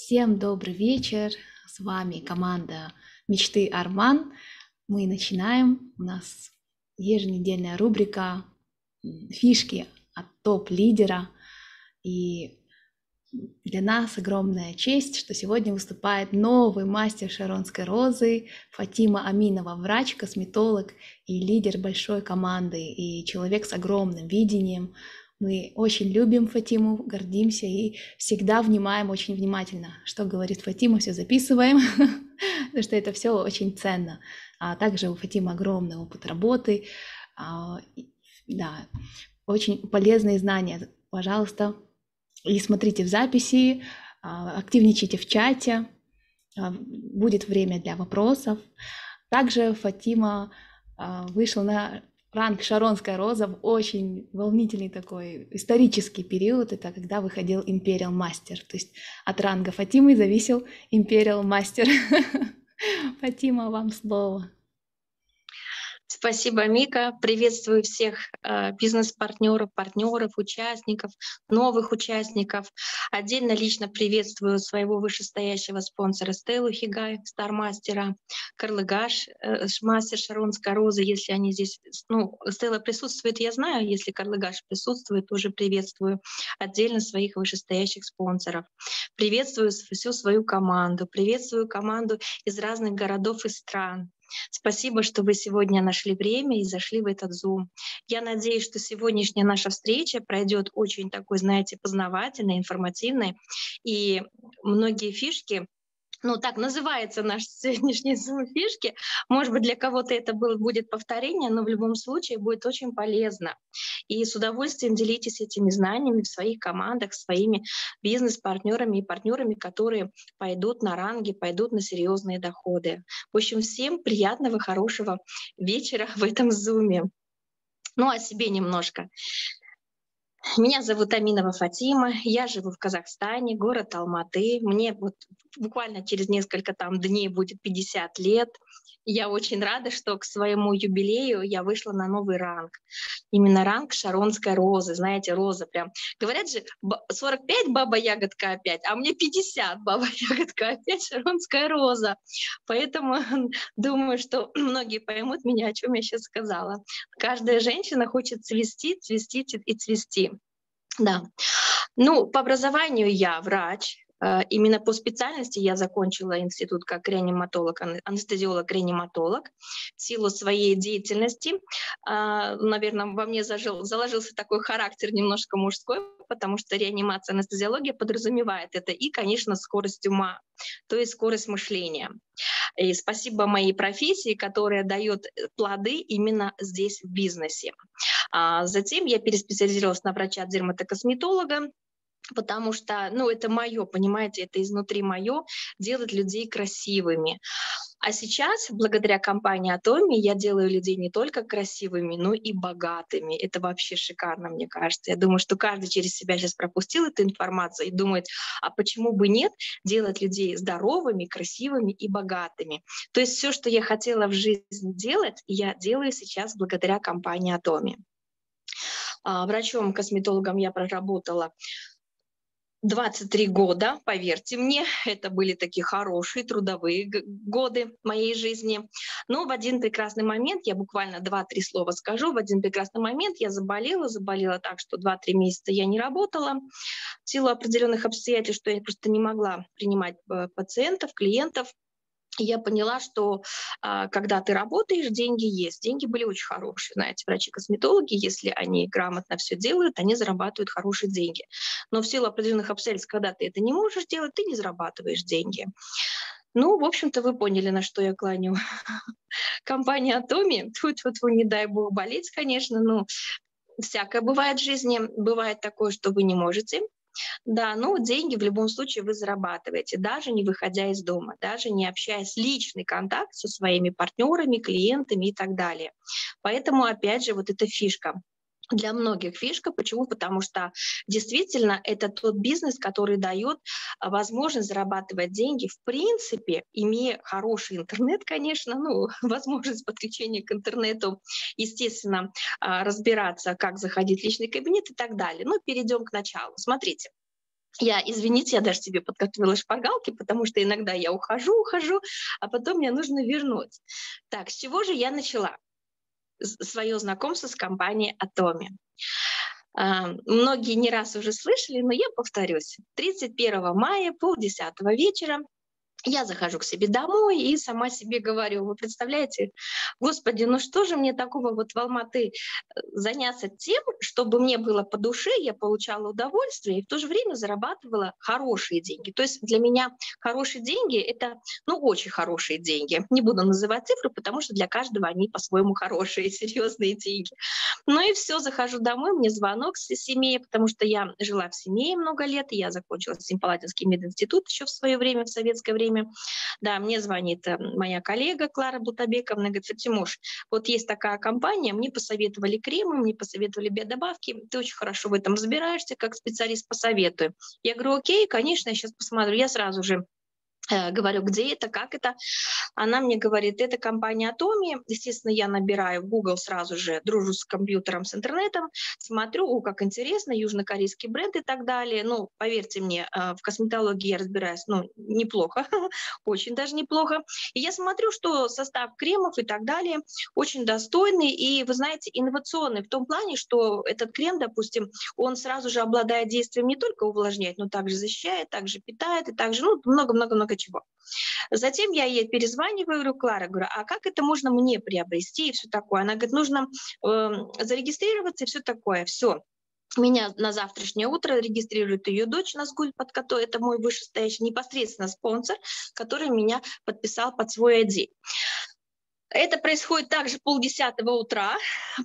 Всем добрый вечер. С вами команда Мечты Арман. Мы начинаем. У нас еженедельная рубрика «Фишки от топ-лидера». И для нас огромная честь, что сегодня выступает новый мастер Шаронской розы Фатима Аминова, врач, косметолог и лидер большой команды, и человек с огромным видением. Мы очень любим Фатиму, гордимся и всегда внимаем очень внимательно. Что говорит Фатима, все записываем, потому что это все очень ценно. А также у Фатимы огромный опыт работы, да, очень полезные знания. Пожалуйста, и смотрите в записи, активничайте в чате, будет время для вопросов. Также Фатима вышла на ранг «Шаронская роза» в очень волнительный такой исторический период. Это когда выходил Imperial Master. То есть от ранга Фатимы зависел Imperial Master. Фатима, вам слово. Спасибо, Мика. Приветствую всех бизнес-партнеров, партнеров, участников, новых участников. Отдельно лично приветствую своего вышестоящего спонсора Стеллу Хигай, стармастера, Карлыгаш, мастер Шаронской розы. Если они здесь, Стелла присутствует, я знаю. Если Карлыгаш присутствует, тоже приветствую отдельно своих вышестоящих спонсоров. Приветствую всю свою команду, приветствую команду из разных городов и стран. Спасибо, что вы сегодня нашли время и зашли в этот Zoom. Я надеюсь, что сегодняшняя наша встреча пройдет очень такой, знаете, познавательной, информативной. И многие фишки, так называется наш сегодняшний Zoom фишки. Может быть, для кого-то это будет повторение, но в любом случае будет очень полезно. И с удовольствием делитесь этими знаниями в своих командах, своими бизнес-партнерами и партнерами, которые пойдут на ранги, пойдут на серьезные доходы. В общем, всем приятного, хорошего вечера в этом Zoom. О себе немножко. Меня зовут Аминова Фатима, я живу в Казахстане, город Алматы. Мне буквально через несколько дней будет 50 лет. Я очень рада, что к своему юбилею я вышла на новый ранг. Именно ранг Шаронской розы. Знаете, роза прям. Говорят же, 45 баба-ягодка опять, а мне 50 баба-ягодка опять Шаронская роза. Поэтому думаю, что многие поймут меня, о чем я сейчас сказала. Каждая женщина хочет цвести, цвести и цвести. Да. По образованию я врач. Именно по специальности я закончила институт как реаниматолог, анестезиолог-реаниматолог. В силу своей деятельности, наверное, во мне заложился такой характер немножко мужской, потому что реанимация, анестезиология подразумевает это и, конечно, скорость ума, то есть скорость мышления. И спасибо моей профессии, которая дает плоды именно здесь, в бизнесе. Затем я переспециализировалась на врача-дерматокосметолога, потому что, это мое, понимаете, это изнутри мое, делать людей красивыми. А сейчас, благодаря компании Atomy, я делаю людей не только красивыми, но и богатыми. Это вообще шикарно, мне кажется. Я думаю, что каждый через себя сейчас пропустил эту информацию и думает, а почему бы нет делать людей здоровыми, красивыми и богатыми. То есть все, что я хотела в жизни делать, я делаю сейчас благодаря компании Atomy. Врачом-косметологом я проработала 23 года, поверьте мне, это были такие хорошие трудовые годы моей жизни. Но в один прекрасный момент, я буквально 2-3 слова скажу, в один прекрасный момент я заболела так, что 2-3 месяца я не работала. В силу определенных обстоятельств, что я просто не могла принимать пациентов, клиентов. Я поняла, что когда ты работаешь, деньги есть. Деньги были очень хорошие. Знаете, врачи-косметологи, если они грамотно все делают, они зарабатывают хорошие деньги. Но в силу определенных обстоятельств, когда ты это не можешь делать, ты не зарабатываешь деньги. В общем-то, вы поняли, на что я кланю. Компания Atomy, тьфу-тьфу-тьфу, не дай бог болеть, конечно, всякое бывает в жизни. Бывает такое, что вы не можете. Да, деньги в любом случае вы зарабатываете, даже не выходя из дома, даже не общаясь личный контакт со своими партнерами, клиентами и так далее. Поэтому, опять же, вот эта фишка. Для многих фишка. Почему? Потому что действительно это тот бизнес, который дает возможность зарабатывать деньги, в принципе, имея хороший интернет, конечно, возможность подключения к интернету, естественно, разбираться, как заходить в личный кабинет и так далее. Перейдем к началу. Смотрите. Я, извините, я даже себе подготовила шпаргалки, потому что иногда я ухожу, а потом мне нужно вернуть. Так, с чего же я начала свое знакомство с компанией Atomy? Многие не раз уже слышали, но я повторюсь. 31 мая, 9:30 вечера я захожу к себе домой и сама себе говорю: вы представляете, Господи, ну что же мне такого вот в Алматы заняться тем, чтобы мне было по душе, я получала удовольствие и в то же время зарабатывала хорошие деньги. То есть для меня хорошие деньги — это, ну, очень хорошие деньги. Не буду называть цифры, потому что для каждого они по-своему хорошие, серьезные деньги. Ну и все, захожу домой, мне звонок с семьи, потому что я жила в семье много лет, и я закончила Семипалатинский мединститут еще в свое время, в советское время. Да, мне звонит моя коллега Клара Бутабековна, говорит: Фатимуш, вот есть такая компания, мне посоветовали кремы, мне посоветовали биодобавки, ты очень хорошо в этом разбираешься, как специалист, посоветую. Я говорю: окей, конечно, я сейчас посмотрю. Я сразу же говорю, где это, как это. Она мне говорит: это компания Atomy. Естественно, я набираю в Google сразу же, дружу с компьютером, с интернетом, смотрю, о, как интересно, южнокорейский бренд и так далее. Ну, поверьте мне, в косметологии я разбираюсь, ну, неплохо, очень даже неплохо. И я смотрю, что состав кремов и так далее очень достойный и, вы знаете, инновационный в том плане, что этот крем, допустим, он сразу же обладает действием не только увлажняет, но также защищает, также питает и также, ну, много-много-много чего. Затем я ей перезваниваю, говорю: Клара, говорю, а как это можно мне приобрести и все такое? Она говорит: нужно зарегистрироваться и все такое. Все. Меня на завтрашнее утро регистрирует ее дочь Назгуль, под которой это мой вышестоящий непосредственно спонсор, который меня подписал под свой ID. Это происходит также 9:30 утра,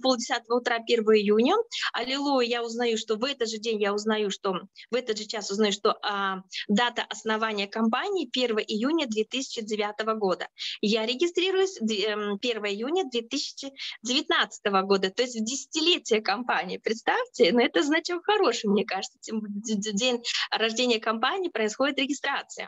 1 июня. Аллилуйя, я узнаю, что в этот же день в этот же час узнаю, что дата основания компании 1 июня 2009 года. Я регистрируюсь 1 июня 2019 года, то есть в десятилетие компании. Представьте, но это значок хороший, мне кажется. День рождения компании происходит регистрация.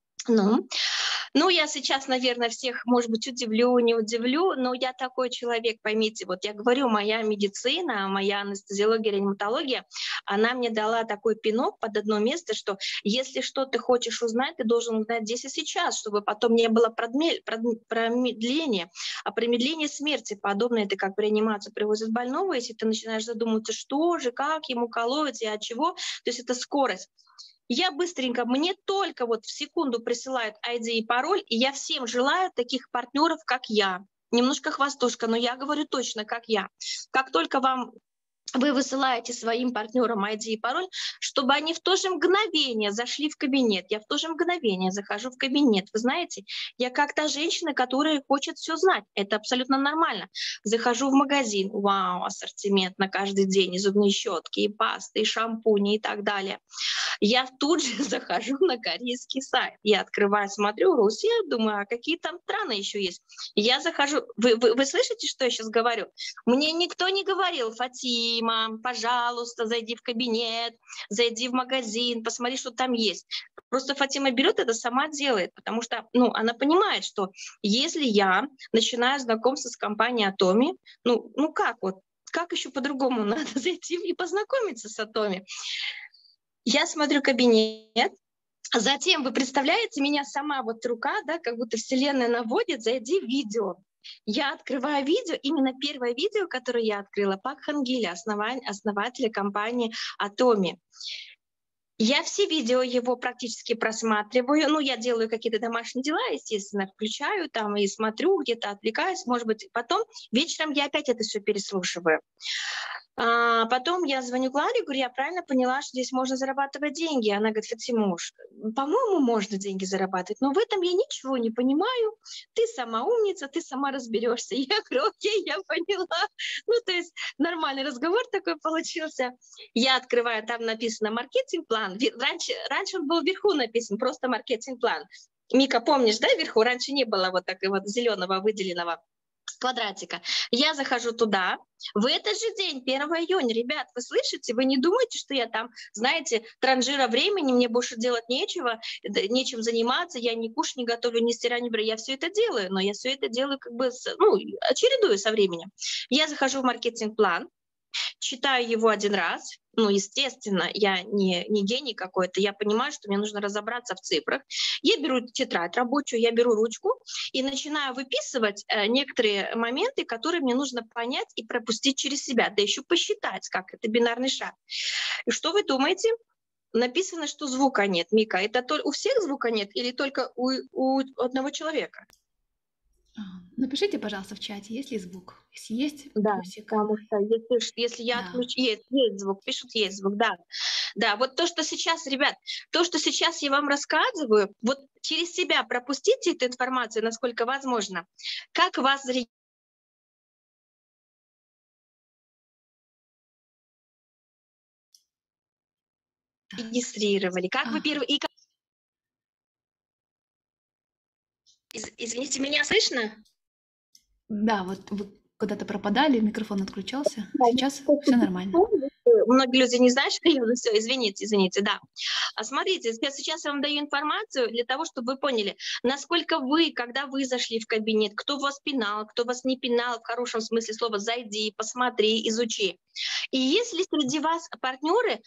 Ну, я сейчас, наверное, всех, может быть, удивлю, не удивлю, но я такой человек, поймите, вот я говорю, моя медицина, моя анестезиология, реаниматология, она мне дала такой пинок под одно место, что если что ты хочешь узнать, ты должен узнать здесь и сейчас, чтобы потом не было промедления, а промедление смерти подобное, это как в реанимацию привозят больного, если ты начинаешь задумываться, что же, как ему колоть и от чего, то есть это скорость. Я быстренько, мне только вот в секунду присылают ID и пароль, и я всем желаю таких партнеров, как я. Немножко хвастушка, но я говорю точно, как я. Как только вы высылаете своим партнерам ID и пароль, чтобы они в то же мгновение зашли в кабинет. Я в то же мгновение захожу в кабинет. Вы знаете, я как та женщина, которая хочет все знать. Это абсолютно нормально. Захожу в магазин, вау, ассортимент на каждый день, и зубные щетки, и пасты, и шампуни, и так далее. Я тут же захожу на корейский сайт. Я открываю, смотрю, Россия, думаю, а какие там страны еще есть. Я захожу. Вы слышите, что я сейчас говорю? Мне никто не говорил: Фатима, пожалуйста, зайди в кабинет, зайди в магазин, посмотри, что там есть. Просто Фатима берет это, сама делает, потому что, ну, она понимает, что если я начинаю знакомство с компанией Atomy, ну как вот, как еще по-другому надо зайти и познакомиться с Atomy? Я смотрю кабинет, затем, вы представляете, меня сама вот рука, да, как будто вселенная наводит: зайди в видео. Я открываю видео, именно первое видео, которое я открыла, Пак Хан Гиля, основателя компании Atomy. Я все видео его практически просматриваю, ну, я делаю какие-то домашние дела, естественно, включаю там и смотрю, где-то отвлекаюсь, может быть, потом вечером я опять это все переслушиваю. Потом я звоню Кларе, говорю: я правильно поняла, что здесь можно зарабатывать деньги? Она говорит: Фатимуш, по-моему, можно деньги зарабатывать, но в этом я ничего не понимаю. Ты сама умница, ты сама разберешься. Я говорю: окей, я поняла. Ну, то есть нормальный разговор такой получился. Я открываю, там написано маркетинг-план. Раньше он был вверху написан, просто маркетинг-план. Мика, помнишь, да, вверху? Раньше не было вот такого вот зеленого выделенного квадратика. Я захожу туда. В этот же день, 1 июня, ребят, вы слышите? Вы не думаете, что я там, знаете, транжира времени, мне больше делать нечего, нечем заниматься, я ни кушаю, не готовлю, ни стираю, не брю. Я все это делаю, но я все это делаю как бы, чередую со временем. Я захожу в маркетинг-план. читаю его один раз. Ну, естественно, я не гений какой-то, я понимаю, что мне нужно разобраться в цифрах. Я беру тетрадь рабочую, я беру ручку и начинаю выписывать некоторые моменты, которые мне нужно понять и пропустить через себя, да еще посчитать, как это бинарный шаг. И что вы думаете? Написано, что звука нет. Мика, это у всех звука нет или только у одного человека? Напишите, пожалуйста, в чате, есть ли звук. Если есть, Да, плюсик. потому что если я Да. отключу, есть звук, пишут, есть звук, да. Да, вот то, что сейчас, ребят, то, что сейчас я вам рассказываю, вот через себя пропустите эту информацию, насколько возможно. Как вас зарегистрировали, как вы Ага. первый... Извините, меня слышно? Да, вот вы куда-то пропадали, микрофон отключался. Сейчас все нормально. Многие люди не знают, что я уже все, извините, да. Смотрите, сейчас я вам даю информацию для того, чтобы вы поняли, насколько вы, когда вы зашли в кабинет, кто вас пинал, кто вас не пинал, в хорошем смысле слова, зайди, посмотри, изучи. И если среди вас партнеры,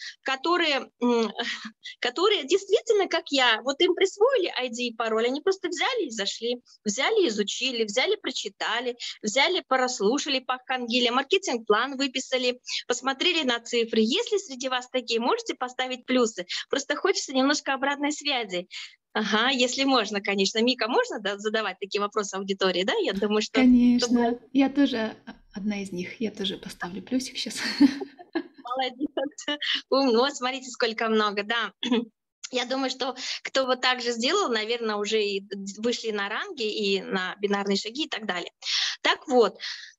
которые действительно, как я, вот им присвоили ID и пароль, они просто взяли и зашли, взяли, изучили, взяли, прочитали, взяли, прослушали по Хангиле, маркетинг-план выписали, посмотрели на цифры. Если среди вас такие, можете поставить плюсы. Просто хочется немножко обратной связи. Ага, если можно, конечно. Мика, можно задавать такие вопросы аудитории, да? Я думаю, что... Конечно. Я тоже одна из них. Я тоже поставлю плюсик сейчас. Молодец, умно, смотрите, сколько много, да. Я думаю, что кто вот так же сделал, наверное, уже и вышли на ранги и на бинарные шаги и так далее. Так вот,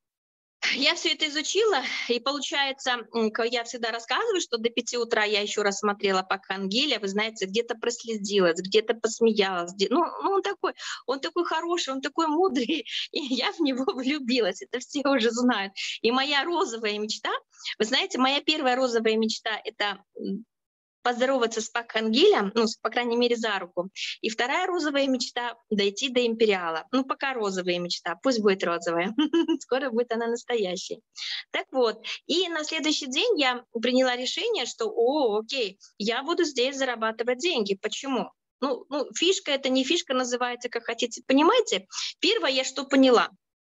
я все это изучила, и получается, я всегда рассказываю, что до 5 утра я еще раз смотрела по Хангиле, вы знаете, где-то прослезилась, где-то посмеялась. Ну, он такой хороший, он такой мудрый, и я в него влюбилась, это все уже знают. И моя розовая мечта, вы знаете, моя первая розовая мечта — это поздороваться с Пак Хангилем, ну, по крайней мере, за руку. И вторая розовая мечта — дойти до империала. Ну, пока розовая мечта, пусть будет розовая. Скоро будет она настоящей. Так вот, и на следующий день я приняла решение, что, окей, я буду здесь зарабатывать деньги. Почему? Ну, фишка — это не фишка, называется, как хотите. Понимаете? Первое, я что поняла?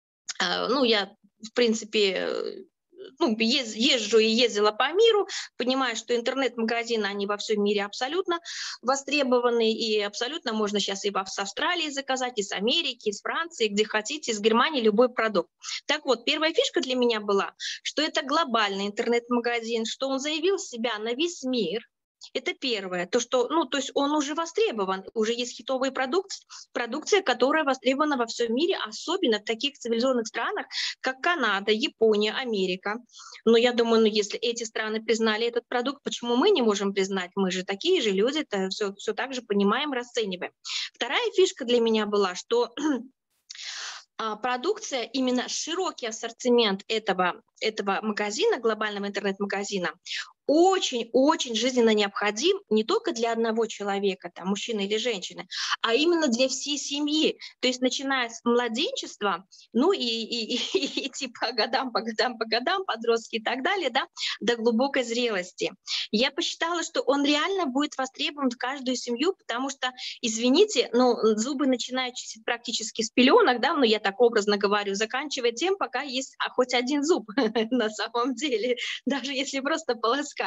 Я, в принципе, езжу и ездила по миру, понимаю, что интернет-магазины, они во всем мире абсолютно востребованы, и абсолютно можно сейчас и с Австралии заказать, и с Америки, и с Франции, где хотите, из Германии любой продукт. Так вот, первая фишка для меня была, что это глобальный интернет-магазин, что он заявил себя на весь мир. Это первое. То есть он уже востребован, уже есть хитовая продукция, которая востребована во всем мире, особенно в таких цивилизованных странах, как Канада, Япония, Америка. Но я думаю, если эти страны признали этот продукт, почему мы не можем признать? Мы же такие же люди, это все так же понимаем, расцениваем. Вторая фишка для меня была, что продукция, именно широкий ассортимент этого магазина, глобального интернет-магазина, очень-очень жизненно необходим не только для одного человека, там, мужчины или женщины, а именно для всей семьи. То есть начиная с младенчества, ну и идти по годам, подростки и так далее, да, до глубокой зрелости. Я посчитала, что он реально будет востребован в каждую семью, потому что, извините, зубы начинают чистить практически с пеленок, да, я так образно говорю, заканчивая тем, пока есть хоть один зуб на самом деле, даже если просто полоскать.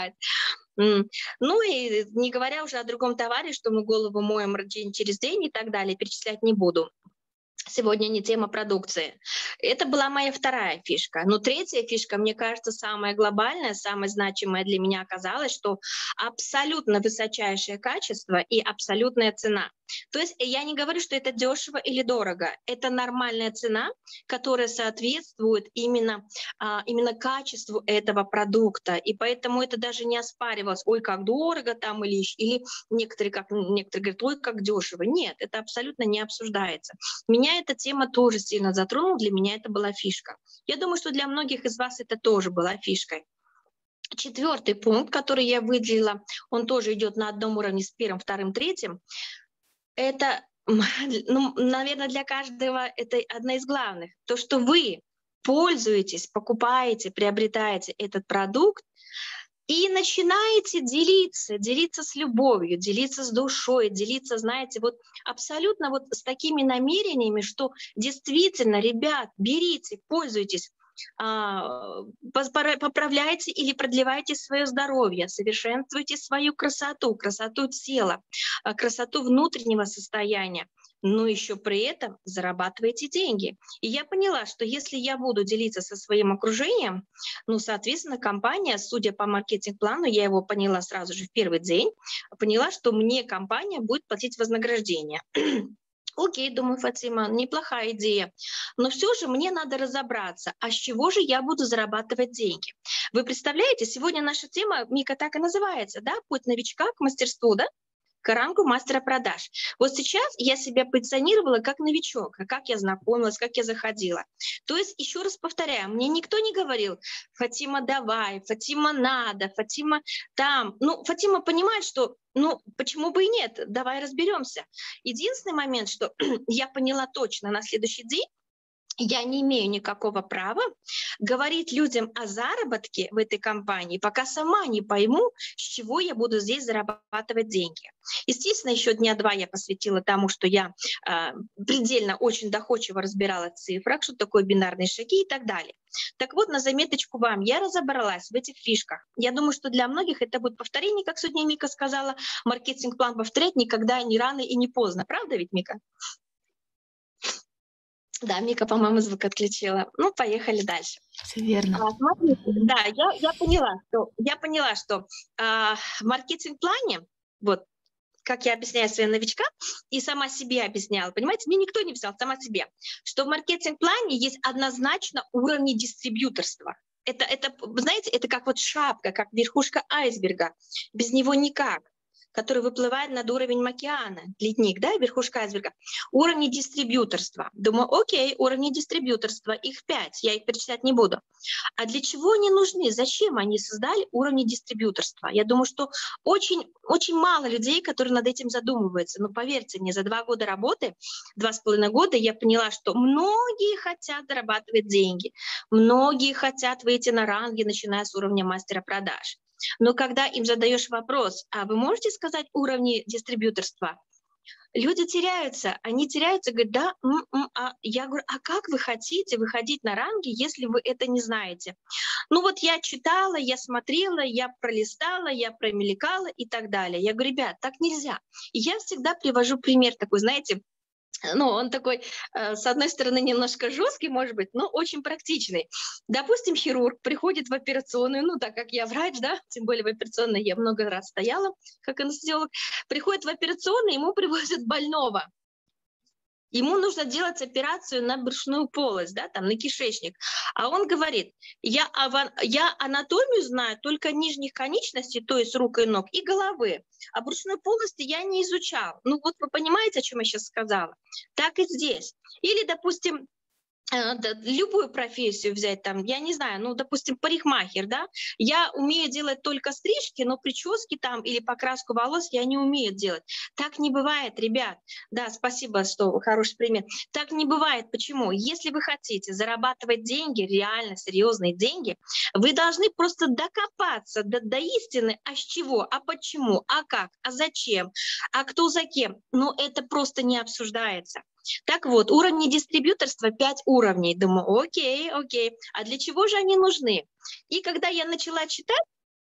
Ну и не говоря уже о другом товаре, что мы голову моем день через день и так далее, перечислять не буду. Сегодня не тема продукции. Это была моя вторая фишка. Но третья фишка, мне кажется, самая глобальная, самая значимая для меня оказалась, что абсолютно высочайшее качество и абсолютная цена. То есть я не говорю, что это дешево или дорого. Это нормальная цена, которая соответствует именно качеству этого продукта. И поэтому это даже не оспаривалось, ой, как дорого там, или некоторые говорят, ой, как дешево. Нет, это абсолютно не обсуждается. Меня эта тема тоже сильно затронула, для меня это была фишка. Я думаю, что для многих из вас это тоже была фишкой. Четвертый пункт, который я выделила, он тоже идет на одном уровне с первым, вторым, третьим. Это, наверное, для каждого это одна из главных. То, что вы пользуетесь, покупаете, приобретаете этот продукт и начинаете делиться с любовью, делиться с душой, делиться, знаете, вот абсолютно вот с такими намерениями, что действительно, ребят, берите, пользуйтесь, поправляйте или продлевайте свое здоровье, совершенствуйте свою красоту, красоту тела, красоту внутреннего состояния, но еще при этом зарабатывайте деньги. И я поняла, что если я буду делиться со своим окружением, ну, соответственно, компания, судя по маркетинг-плану, я его поняла сразу же в первый день, поняла, что мне компания будет платить вознаграждение. Окей, думаю, Фатима, неплохая идея. Но все же мне надо разобраться, а с чего же я буду зарабатывать деньги. Вы представляете, сегодня наша тема, Мика, так и называется, да, «Путь новичка к мастерству», да? К рангу мастера продаж. Вот сейчас я себя позиционировала как новичок, а как я знакомилась, как я заходила. То есть, еще раз повторяю, мне никто не говорил: Фатима, давай, Фатима, надо, Фатима там. Ну, Фатима понимает, что, ну, почему бы и нет, давай разберемся. Единственный момент, что я поняла точно на следующий день, я не имею никакого права говорить людям о заработке в этой компании, пока сама не пойму, с чего я буду здесь зарабатывать деньги. Естественно, еще дня 2 я посвятила тому, что я предельно очень доходчиво разбирала в цифрах, что такое бинарные шаги и так далее. Так вот, на заметочку вам, я разобралась в этих фишках. Я думаю, что для многих это будет повторение, как сегодня Мика сказала, маркетинг-план повторять никогда не рано и не поздно. Правда ведь, Мика? Да, Мика, по-моему, звук отключила. Ну, поехали дальше. Все верно. Смотрите, да, я поняла, что в маркетинг-плане, вот, как я объясняю своим новичкам, и сама себе объясняла, понимаете, мне никто не объяснял, сама себе, что в маркетинг-плане есть однозначно уровни дистрибьюторства. Это, знаете, это как вот шапка, как верхушка айсберга. Без него никак, который выплывает над уровень океана, ледник, да, верхушка айсберга. Уровни дистрибьюторства. Думаю, окей, уровни дистрибьюторства, их 5, я их перечислять не буду. А для чего они нужны? Зачем они создали уровни дистрибьюторства? Я думаю, что очень, очень мало людей, которые над этим задумываются. Но поверьте мне, за 2 года работы, 2,5 года, я поняла, что многие хотят зарабатывать деньги, многие хотят выйти на ранги, начиная с уровня мастера продаж. Но когда им задаешь вопрос, а вы можете сказать уровни дистрибьюторства? Люди теряются, говорят, да, я говорю, а как вы хотите выходить на ранги, если вы это не знаете? Ну вот я читала, я смотрела, я пролистала, я промелькала и так далее. Я говорю, ребят, так нельзя. И я всегда привожу пример такой, знаете, ну, он такой, с одной стороны, немножко жесткий, может быть, но очень практичный. Допустим, хирург приходит в операционную, ну, так как я врач, да, тем более в операционной я много раз стояла, как анестезиолог, приходит в операционную, ему привозят больного. Ему нужно делать операцию на брюшную полость, да, там, на кишечник. А он говорит, я анатомию знаю только нижних конечностей, то есть рук и ног, и головы. А брюшную полость я не изучал. Ну вот вы понимаете, о чем я сейчас сказала? Так и здесь. Или, допустим, любую профессию взять, там, я не знаю, ну, допустим, парикмахер, да, я умею делать только стрижки, но прически там или покраску волос я не умею делать. Так не бывает, ребят. Да, спасибо, что хороший пример. Так не бывает. Почему? Если вы хотите зарабатывать деньги, реально серьезные деньги, вы должны просто докопаться до истины, а с чего, а почему, а как, а зачем, а кто за кем. Но это просто не обсуждается. Так вот, уровни дистрибьюторства 5 уровней. Думаю, окей. А для чего же они нужны? И когда я начала читать,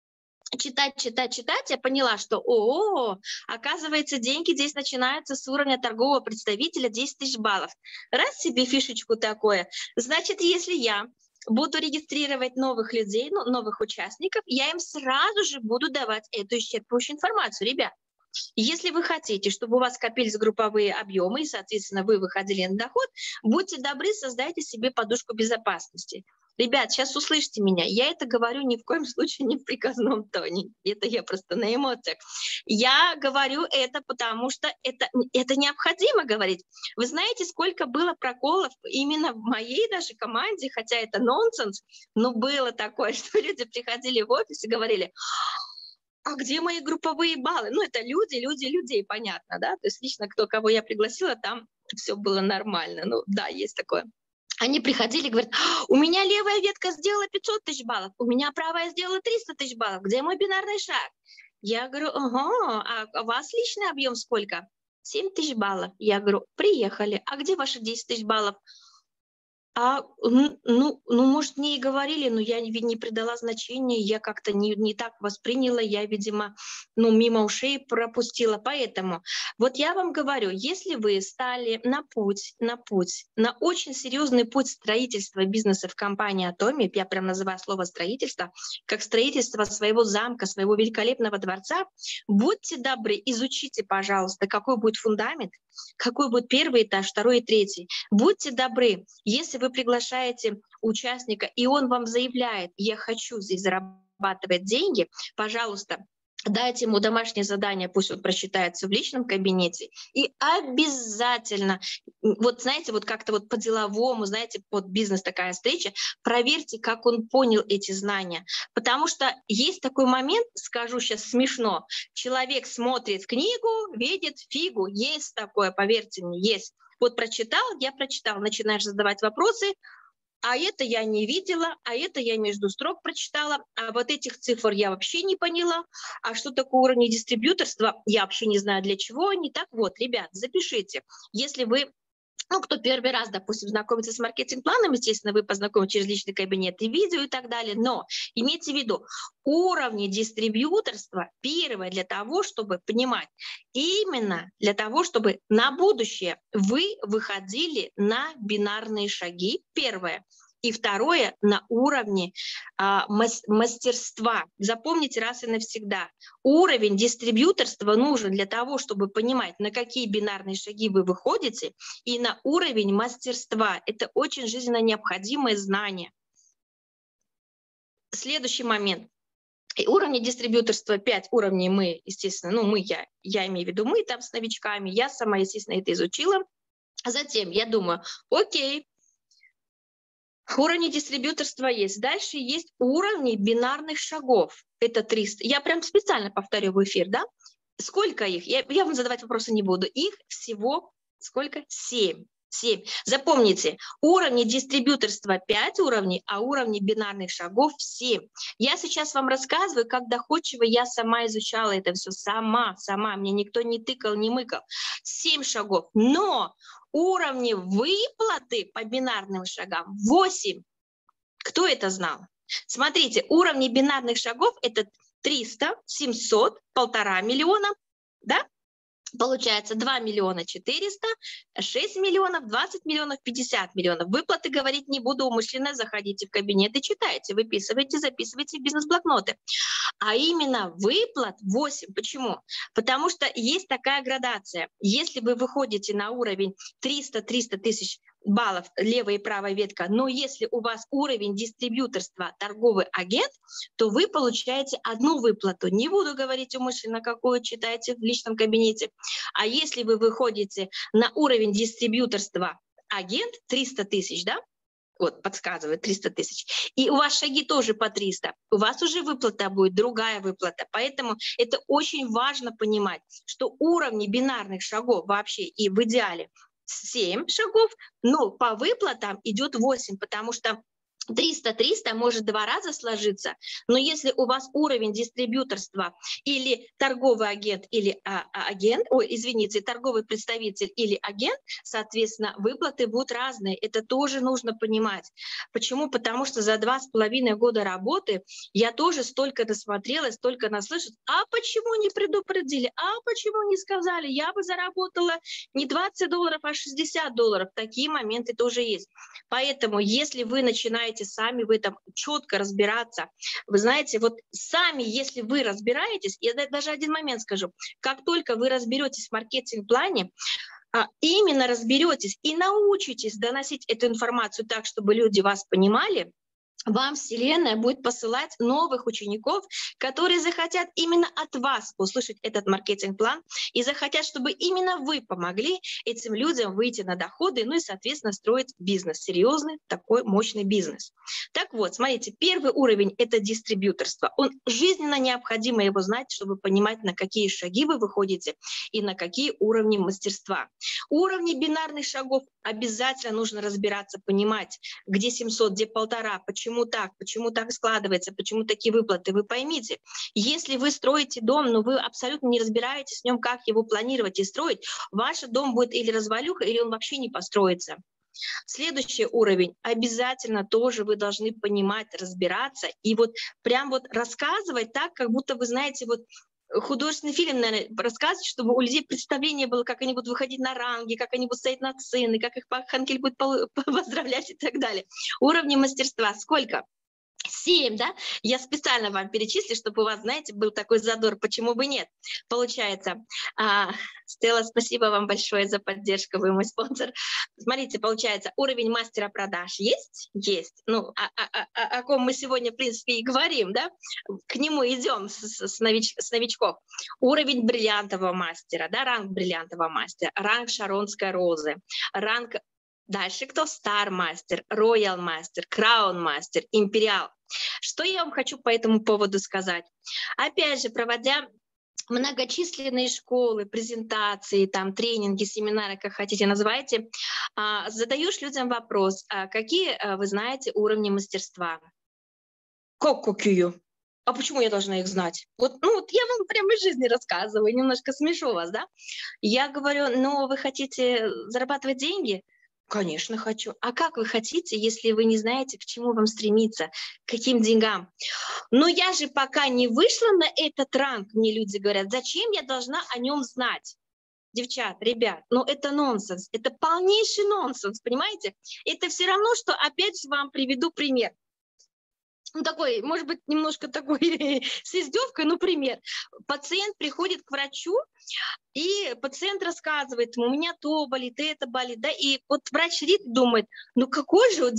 я поняла, что, оказывается, деньги здесь начинаются с уровня торгового представителя 10 тысяч баллов. Раз себе фишечку такое. Значит, если я буду регистрировать новых людей, ну, новых участников, я им сразу же буду давать эту исчерпывающую информацию. Ребят, если вы хотите, чтобы у вас копились групповые объемы и, соответственно, вы выходили на доход, будьте добры, создайте себе подушку безопасности. Ребят, сейчас услышьте меня. Я это говорю ни в коем случае не в приказном тоне. Это я просто на эмоциях. Я говорю это, потому что это необходимо говорить. Вы знаете, сколько было проколов именно в моей даже команде, хотя это нонсенс, но было такое, что люди приходили в офис и говорили: а где мои групповые баллы? Ну, это людей, понятно, да? То есть лично кого я пригласила, там все было нормально. Ну, да, есть такое. Они приходили и говорят: у меня левая ветка сделала 500 тысяч баллов, у меня правая сделала 300 тысяч баллов, где мой бинарный шаг? Я говорю: ага, а у вас личный объем сколько? 7 тысяч баллов. Я говорю: приехали, а где ваши 10 тысяч баллов? Может, мне и говорили, но я ведь не придала значения, я как-то не так восприняла, я, видимо, мимо ушей пропустила. Поэтому вот я вам говорю, если вы стали на очень серьезный путь строительства бизнеса в компании Atomy, я прям называю слово строительство, как строительство своего замка, своего великолепного дворца, будьте добры, изучите, пожалуйста, какой будет фундамент, какой будет первый этаж, второй и третий. Будьте добры, если вы приглашаете участника, и он вам заявляет: я хочу здесь зарабатывать деньги, пожалуйста, дайте ему домашнее задание, пусть он прочитается в личном кабинете, и обязательно, вот знаете, вот как-то вот по-деловому, знаете, под бизнес такая встреча, проверьте, как он понял эти знания. Потому что есть такой момент, скажу сейчас смешно, человек смотрит книгу, видит фигу, есть такое, поверьте мне, есть. Вот прочитал, я прочитал, начинаешь задавать вопросы, а это я не видела, а это я между строк прочитала, а вот этих цифр я вообще не поняла, а что такое уровень дистрибьюторства, я вообще не знаю, для чего они. Так вот, ребят, запишите, если вы, кто первый раз, допустим, знакомится с маркетинг-планом, естественно, вы познакомитесь через личный кабинет и видео и так далее, но имейте в виду, уровни дистрибьюторства первое для того, чтобы понимать, именно для того, чтобы на будущее вы выходили на бинарные шаги, первое. И второе, на уровне мастерства. Запомните раз и навсегда. Уровень дистрибьюторства нужен для того, чтобы понимать, на какие бинарные шаги вы выходите, и на уровень мастерства. Это очень жизненно необходимое знание. Следующий момент. Уровни дистрибьюторства 5 уровней мы, естественно, я имею в виду мы там с новичками, я сама, естественно, это изучила. Затем я думаю, окей, уровни дистрибьюторства есть. Дальше есть уровни бинарных шагов. Это 300. Я прям специально повторю в эфир, да? Сколько их? Я вам задавать вопросы не буду. Их всего сколько? 7. 7. Запомните, уровни дистрибьюторства 5 уровней, а уровни бинарных шагов 7. Я сейчас вам рассказываю, как доходчиво я сама изучала это все. Сама. Мне никто не тыкал, не мыкал. 7 шагов. Но уровни выплаты по бинарным шагам 8. Кто это знал? Смотрите, уровни бинарных шагов — это 300, 700, 1,5 миллиона, да? Получается 2 миллиона 400, 6 миллионов, 20 миллионов, 50 миллионов. Выплаты говорить не буду умышленно, заходите в кабинет и читайте, выписывайте, записывайте в бизнес-блокноты. А именно выплат 8. Почему? Потому что есть такая градация. Если вы выходите на уровень 300 тысяч баллов, левая и правая ветка, но если у вас уровень дистрибьюторства торговый агент, то вы получаете одну выплату. Не буду говорить умышленно, какую, читайте в личном кабинете. А если вы выходите на уровень дистрибьюторства агент 300 тысяч, да, вот подсказывает 300 тысяч, и у вас шаги тоже по 300, у вас уже выплата будет, другая выплата. Поэтому это очень важно понимать, что уровни бинарных шагов вообще и в идеале 7 шагов, но по выплатам идет 8, потому что 300 может 2 раза сложиться, но если у вас уровень дистрибьюторства или торговый агент, или торговый представитель или агент, соответственно, выплаты будут разные. Это тоже нужно понимать. Почему? Потому что за 2,5 года работы я тоже столько насмотрелась, столько наслышалась. А почему не предупредили? А почему не сказали? Я бы заработала не $20, а $60. Такие моменты тоже есть. Поэтому, если вы начинаете сами в этом четко разбираться, вы знаете, вот сами, если вы разбираетесь, я даже один момент скажу, как только вы разберетесь в маркетинг-плане, именно разберетесь и научитесь доносить эту информацию так, чтобы люди вас понимали, вам Вселенная будет посылать новых учеников, которые захотят именно от вас услышать этот маркетинг-план и захотят, чтобы именно вы помогли этим людям выйти на доходы, ну и, соответственно, строить бизнес, серьезный такой мощный бизнес. Так вот, смотрите, первый уровень — это дистрибьюторство. Он жизненно необходимо его знать, чтобы понимать, на какие шаги вы выходите и на какие уровни мастерства. Уровни бинарных шагов обязательно нужно разбираться, понимать, где 700, где 1,5, почему так складывается, почему такие выплаты. Вы поймите, если вы строите дом, но вы абсолютно не разбираетесь в нем, как его планировать и строить, ваш дом будет или развалюха, или он вообще не построится. Следующий уровень обязательно тоже вы должны понимать, разбираться и вот прям вот рассказывать так, как будто вы знаете вот художественный фильм, наверное, рассказывать, чтобы у людей представление было, как они будут выходить на ранги, как они будут стоять на сцене, как их Ханкель будет поздравлять и так далее. Уровни мастерства сколько? 7, да? Я специально вам перечислю, чтобы у вас, знаете, был такой задор, почему бы нет. Получается, Стелла, спасибо вам большое за поддержку, вы мой спонсор. Смотрите, получается, уровень мастера продаж есть? Есть. Ну, о ком мы сегодня, в принципе, и говорим, да? К нему идем с новичков. Уровень бриллиантового мастера, да, ранг бриллиантового мастера, ранг шаронской розы, ранг. Дальше кто? Стар-мастер, роял-мастер, краун-мастер, империал. Что я вам хочу по этому поводу сказать? Опять же, проводя многочисленные школы, презентации, там, тренинги, семинары, как хотите называйте, задаешь людям вопрос, какие вы знаете уровни мастерства? Какие? А почему я должна их знать? Вот я вам прямо из жизни рассказываю, немножко смешу вас, да? Я говорю, вы хотите зарабатывать деньги? Конечно, хочу. А как вы хотите, если вы не знаете, к чему вам стремиться, к каким деньгам? Но я же пока не вышла на этот ранг, мне люди говорят, зачем я должна о нем знать? Девчат, ребят, это нонсенс, это полнейший нонсенс, понимаете? Это все равно, что опять же вам приведу пример. Такой, может быть, немножко такой с издевкой, пример. Пациент приходит к врачу, и пациент рассказывает ему, у меня то болит, это болит, да, и вот врач сидит и думает, какой же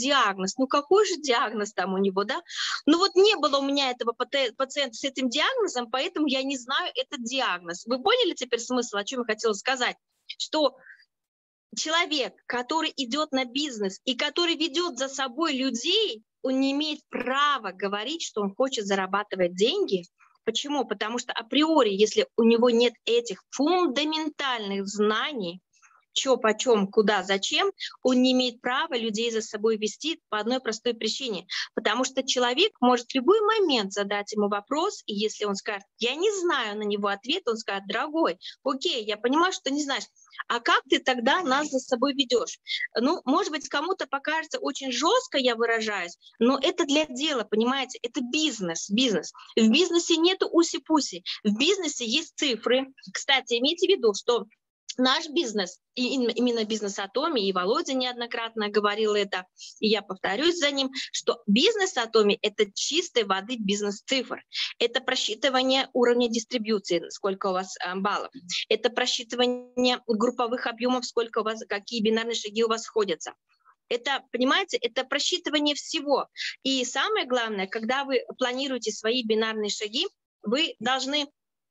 диагноз там у него, да, не было у меня этого пациента с этим диагнозом, поэтому я не знаю этот диагноз. Вы поняли теперь смысл, о чем я хотела сказать? Что человек, который идет на бизнес и который ведет за собой людей, он не имеет права говорить, что он хочет зарабатывать деньги. Почему? Потому что априори, если у него нет этих фундаментальных знаний, что, почем, куда, зачем, он не имеет права людей за собой вести по одной простой причине. Потому что человек может в любой момент задать ему вопрос, и если он скажет, я не знаю на него ответ, он скажет, дорогой, окей, я понимаю, что ты не знаешь, а как ты тогда нас за собой ведешь? Может быть, кому-то покажется очень жестко, я выражаюсь, но это для дела, понимаете, это бизнес. В бизнесе нету уси-пуси, в бизнесе есть цифры. Кстати, имейте в виду, что наш бизнес, и именно бизнес Атоми, и Володя неоднократно говорил это, и я повторюсь за ним, что бизнес Атоми — это чистой воды бизнес цифр. Это просчитывание уровня дистрибьюции, сколько у вас баллов. Это просчитывание групповых объемов, сколько у вас, какие бинарные шаги у вас сходятся. Это, понимаете, это просчитывание всего. И самое главное, когда вы планируете свои бинарные шаги, вы должны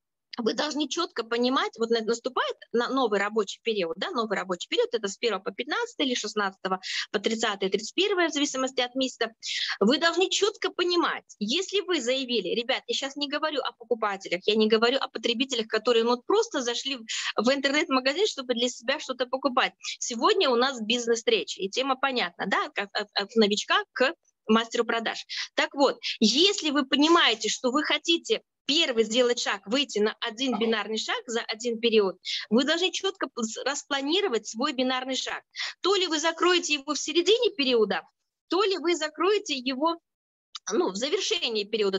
четко понимать, вот наступает новый рабочий период, да, новый рабочий период, это с 1 по 15 или 16 по 30 и 31, в зависимости от месяца, вы должны четко понимать, если вы заявили, ребят, я сейчас не говорю о покупателях, я не говорю о потребителях, которые просто зашли в интернет-магазин, чтобы для себя что-то покупать. Сегодня у нас бизнес-речь, и тема понятна, да, от новичка к мастеру продаж. Так вот, если вы понимаете, что вы хотите первый сделать шаг, выйти на один бинарный шаг за один период, вы должны четко распланировать свой бинарный шаг. То ли вы закроете его в середине периода, то ли вы закроете его в завершении периода,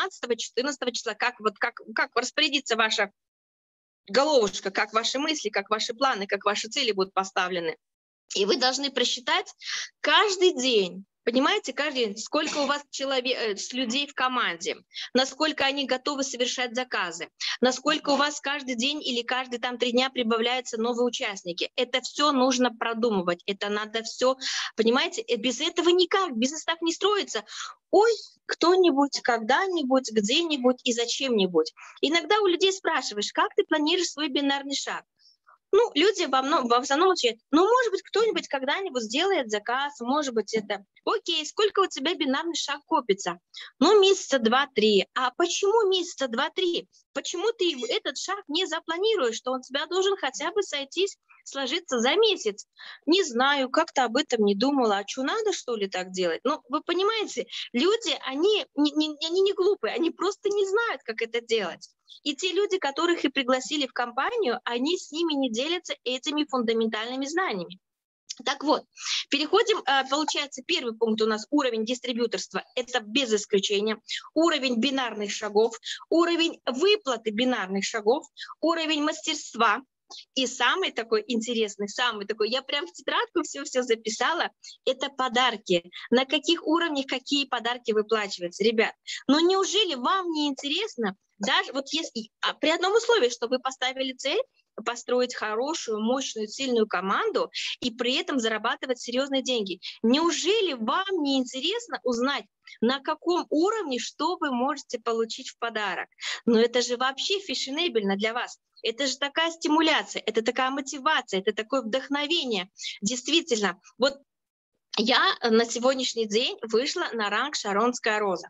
15-14 числа, как распорядится ваша головушка, как ваши мысли, как ваши планы, как ваши цели будут поставлены. И вы должны просчитать каждый день, Понимаете, каждый день, сколько у вас людей в команде, насколько они готовы совершать заказы, насколько у вас каждый день или каждые там 3 дня прибавляются новые участники. Это все нужно продумывать, это надо все, понимаете, без этого никак, бизнес так не строится. Ой, кто-нибудь, когда-нибудь, где-нибудь и зачем-нибудь. Иногда у людей спрашиваешь, как ты планируешь свой бинарный шаг? Ну, люди в основном отвечают, ну, может быть, кто-нибудь когда-нибудь сделает заказ, может быть, это. Окей, сколько у тебя бинарный шаг копится? Ну, месяца 2-3. А почему месяца 2-3? Почему ты этот шаг не запланируешь, что он у тебя должен хотя бы сложиться за месяц? Не знаю, как-то об этом не думала. А что, надо, что ли, так делать? Ну, вы понимаете, люди, они не глупые, они просто не знают, как это делать. И те люди, которых и пригласили в компанию, они с ними не делятся этими фундаментальными знаниями. Так вот, переходим, получается, первый пункт у нас уровень дистрибьюторства, это без исключения, уровень бинарных шагов, уровень выплаты бинарных шагов, уровень мастерства. И самый такой интересный, я прям в тетрадку все записала, это подарки. На каких уровнях какие подарки выплачиваются. Ребят, ну неужели вам не интересно, даже вот если, при одном условии, что вы поставили цель, построить хорошую, мощную, сильную команду и при этом зарабатывать серьезные деньги. Неужели вам не интересно узнать, на каком уровне что вы можете получить в подарок? Но это же вообще фешенебельно для вас. Это же такая стимуляция, это такая мотивация, это такое вдохновение. Действительно, вот я на сегодняшний день вышла на ранг «Шаронская роза».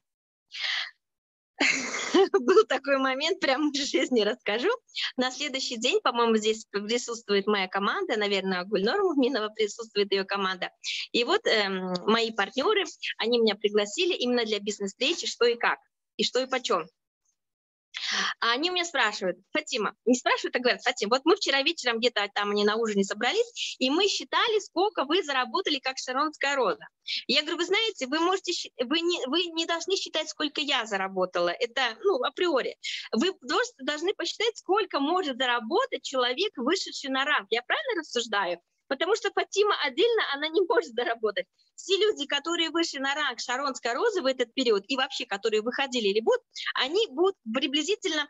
Был такой момент, прямо в жизни расскажу. На следующий день, по-моему, здесь присутствует моя команда, наверное, Гульнор Мухминова присутствует ее команда. И вот мои партнеры, они меня пригласили именно для бизнес-встречи, что и как, и что и почем. А они у меня спрашивают, Фатима, не спрашивают, а говорят, Фатима, вот мы вчера вечером где-то там они на ужине собрались, и мы считали, сколько вы заработали как Шаронская роза. Я говорю, вы знаете, вы не должны считать, сколько я заработала, это, ну, априори. Вы должны посчитать, сколько может заработать человек, вышедший на ранг. Я правильно рассуждаю? Потому что Фатима отдельно, она не может заработать. Все люди, которые вышли на ранг Шаронской розы в этот период, и вообще, которые выходили или будут, они будут приблизительно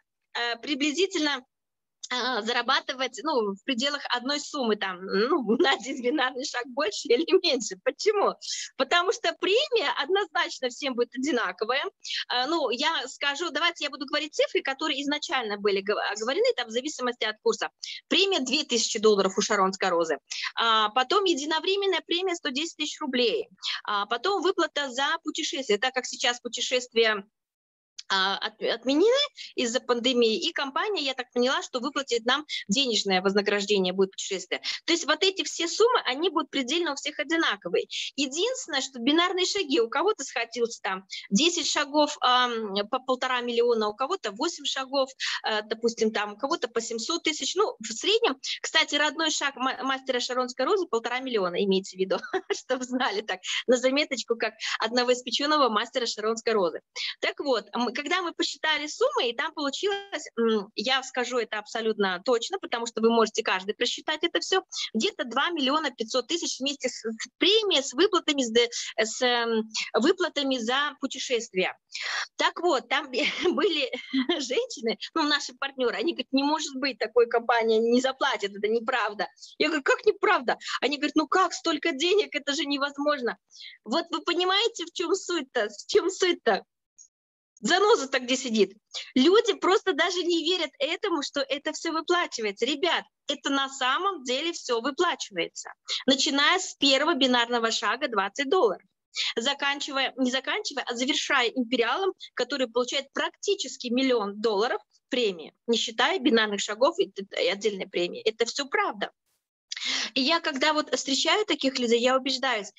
зарабатывать, ну, в пределах одной суммы, там, ну, на один бинарный шаг больше или меньше. Почему? Потому что премия однозначно всем будет одинаковая. Ну, я скажу, давайте я буду говорить цифры, которые изначально были говорены, там, в зависимости от курса. Премия $2000 у Шаронской розы. Потом единовременная премия 110 тысяч рублей. Потом выплата за путешествие, так как сейчас путешествия отменены из-за пандемии, и компания, я так поняла, что выплатит нам денежное вознаграждение будет путешествие. То есть вот эти все суммы, они будут предельно у всех одинаковые. Единственное, что бинарные шаги, у кого-то схватился там 10 шагов по 1,5 миллиона, у кого-то 8 шагов, допустим, там, у кого-то по 700 тысяч. Ну, в среднем, кстати, родной шаг мастера Шаронской розы 1,5 миллиона, имейте в виду, чтобы знали так, на заметочку, как одного испеченного мастера Шаронской розы. Так вот, когда мы посчитали суммы, и там получилось, я скажу это абсолютно точно, потому что вы можете каждый просчитать это все, где-то 2 500 000 вместе с премией, с выплатами за путешествия. Так вот, там были женщины, ну, наши партнеры, они говорят, не может быть, такой компания не заплатит, это неправда. Я говорю, как неправда? Они говорят, ну как, столько денег, это же невозможно. Вот вы понимаете, в чем суть-то? В чем суть-то? Заноза-то где сидит? Люди просто даже не верят этому, что это все выплачивается. Ребят, это на самом деле все выплачивается. Начиная с первого бинарного шага $20. Не заканчивая, а завершая империалом, который получает практически $1 миллион премии, не считая бинарных шагов и отдельной премии. Это все правда. И я, когда вот встречаю таких людей, я убеждаюсь,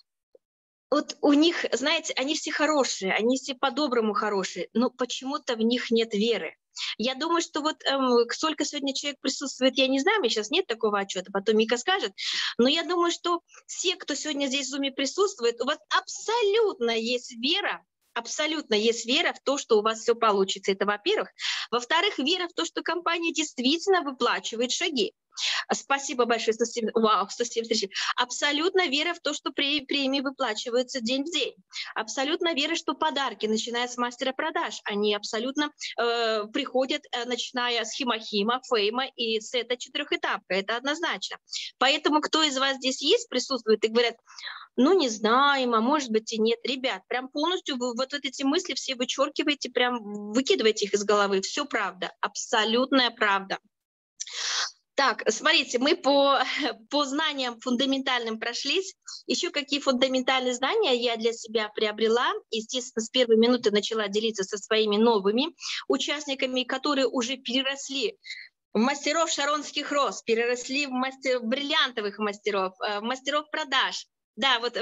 вот у них, знаете, они все хорошие, они все по-доброму хорошие, но почему-то в них нет веры. Я думаю, что вот сколько сегодня человек присутствует, я не знаю, у меня сейчас нет такого отчета, потом Мика скажет, но я думаю, что все, кто сегодня здесь в Zoom присутствует, у вас абсолютно есть вера в то, что у вас все получится. Это во-первых. Во-вторых, вера в то, что компания действительно выплачивает шаги. Спасибо большое, 107, вау, 173. Абсолютно вера в то, что премии выплачиваются день в день. Абсолютно вера, что подарки, начиная с мастера продаж, они абсолютно приходят, начиная с хима-хима, фейма и с этой 4-этапка. Это однозначно. Поэтому кто из вас здесь есть, присутствует и говорят, ну, не знаем, а может быть и нет. Ребят, прям полностью вы вот эти мысли все вычеркиваете, прям выкидываете их из головы. Все правда, абсолютная правда. Так, смотрите, мы по знаниям фундаментальным прошлись. Еще какие фундаментальные знания я для себя приобрела. Естественно, с первой минуты начала делиться со своими новыми участниками, которые уже переросли в мастеров шаронских роз, переросли в бриллиантовых мастеров, мастеров продаж. Да, вот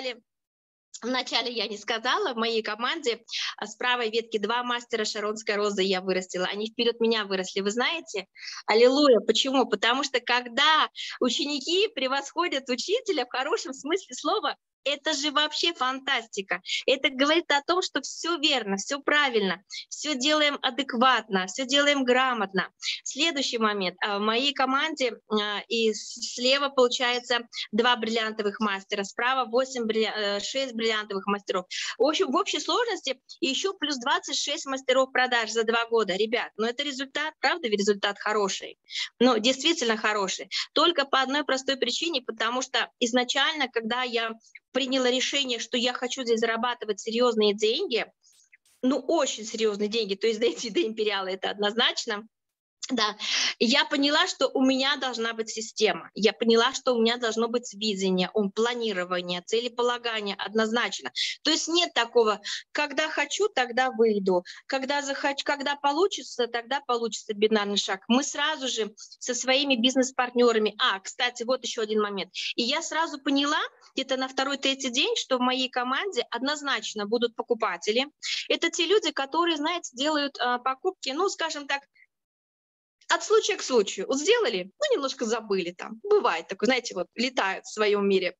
Вначале я не сказала, в моей команде с правой ветки 2 мастера шаронской розы я вырастила. Они вперед меня выросли, вы знаете? Аллилуйя. Почему? Потому что когда ученики превосходят учителя в хорошем смысле слова, это же вообще фантастика. Это говорит о том, что все верно, все правильно, все делаем адекватно, все делаем грамотно. Следующий момент. В моей команде и слева получается 2 бриллиантовых мастера, справа 6 бриллиантовых мастеров. В общем, в общей сложности еще плюс 26 мастеров продаж за 2 года. Ребят, ну это результат, правда ведь результат хороший? Ну, действительно хороший. Только по одной простой причине, потому что изначально, когда я приняла решение, что я хочу здесь зарабатывать серьезные деньги, ну, очень серьезные деньги, то есть дойти до империала, это однозначно. Да, я поняла, что у меня должна быть система. Я поняла, что у меня должно быть видение, планирование, целеполагание однозначно. То есть нет такого, когда хочу, тогда выйду, когда захочу, когда получится, тогда получится бинарный шаг. Мы сразу же со своими бизнес-партнерами. Кстати, вот еще один момент. И я сразу поняла, где-то на 2-3 день, что в моей команде однозначно будут покупатели. Это те люди, которые, знаете, делают покупки, ну, скажем так, от случая к случаю. Вот сделали, ну, немножко забыли там. Бывает такое, знаете, вот летают в своем мире.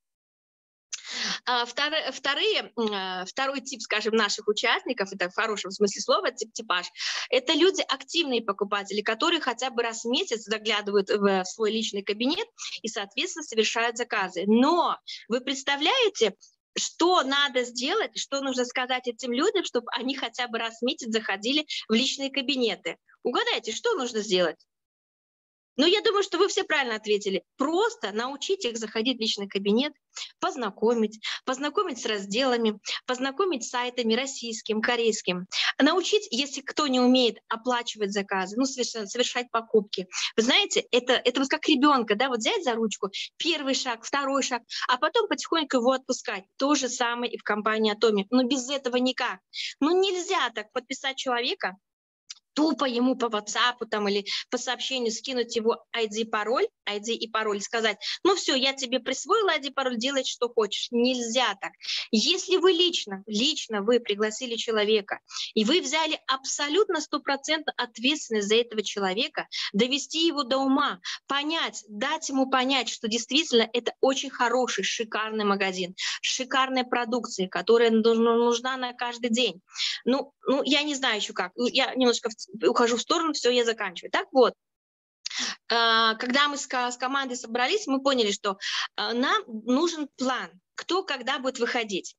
Второй тип, скажем, наших участников, это в хорошем смысле слова, типаж, это люди, активные покупатели, которые хотя бы раз в месяц заглядывают в свой личный кабинет и, соответственно, совершают заказы. Но вы представляете, что надо сделать, что нужно сказать этим людям, чтобы они хотя бы раз в месяц заходили в личные кабинеты? Угадайте, что нужно сделать? Ну, я думаю, что вы все правильно ответили. Просто научить их заходить в личный кабинет, познакомить с разделами, познакомить с сайтами российским, корейским. Научить, если кто не умеет оплачивать заказы, ну, совершать покупки. Вы знаете, это вот как ребенка, да, вот взять за ручку, первый шаг, второй шаг, а потом потихоньку его отпускать. То же самое и в компании Atomic. Но без этого никак. Ну, нельзя так подписать человека, тупо ему по WhatsApp там, или по сообщению скинуть его ID и пароль, сказать, ну все, я тебе присвоила ID, пароль, делай, что хочешь. Нельзя так. Если вы лично вы пригласили человека, и вы взяли абсолютно 100% ответственность за этого человека, довести его до ума, понять, дать ему понять, что действительно это очень хороший, шикарный магазин, шикарная продукция, которая нужна на каждый день. Ну, я не знаю еще как. Я немножко ухожу в сторону, все, я заканчиваю. Так вот, когда мы с командой собрались, мы поняли, что нам нужен план, кто когда будет выходить.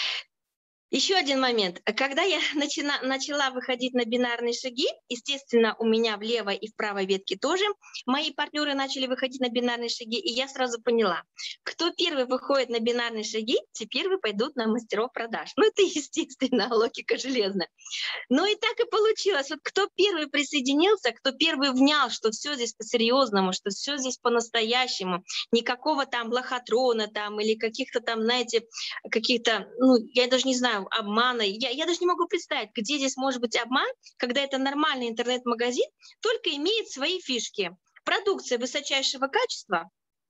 Еще один момент. Когда я начала выходить на бинарные шаги, естественно, у меня в левой и в правой ветке тоже мои партнеры начали выходить на бинарные шаги, и я сразу поняла, кто первый выходит на бинарные шаги, те первые пойдут на мастеров продаж. Ну, это естественно, логика железная. Ну и так и получилось. Вот кто первый присоединился, кто первый внял, что все здесь по-серьезному, что все здесь по-настоящему, никакого там лохотрона там или каких-то там, знаете, каких-то, ну, я даже не знаю, обмана. Я даже не могу представить, где здесь может быть обман, когда это нормальный интернет-магазин, только имеет свои фишки. Продукция высочайшего качества,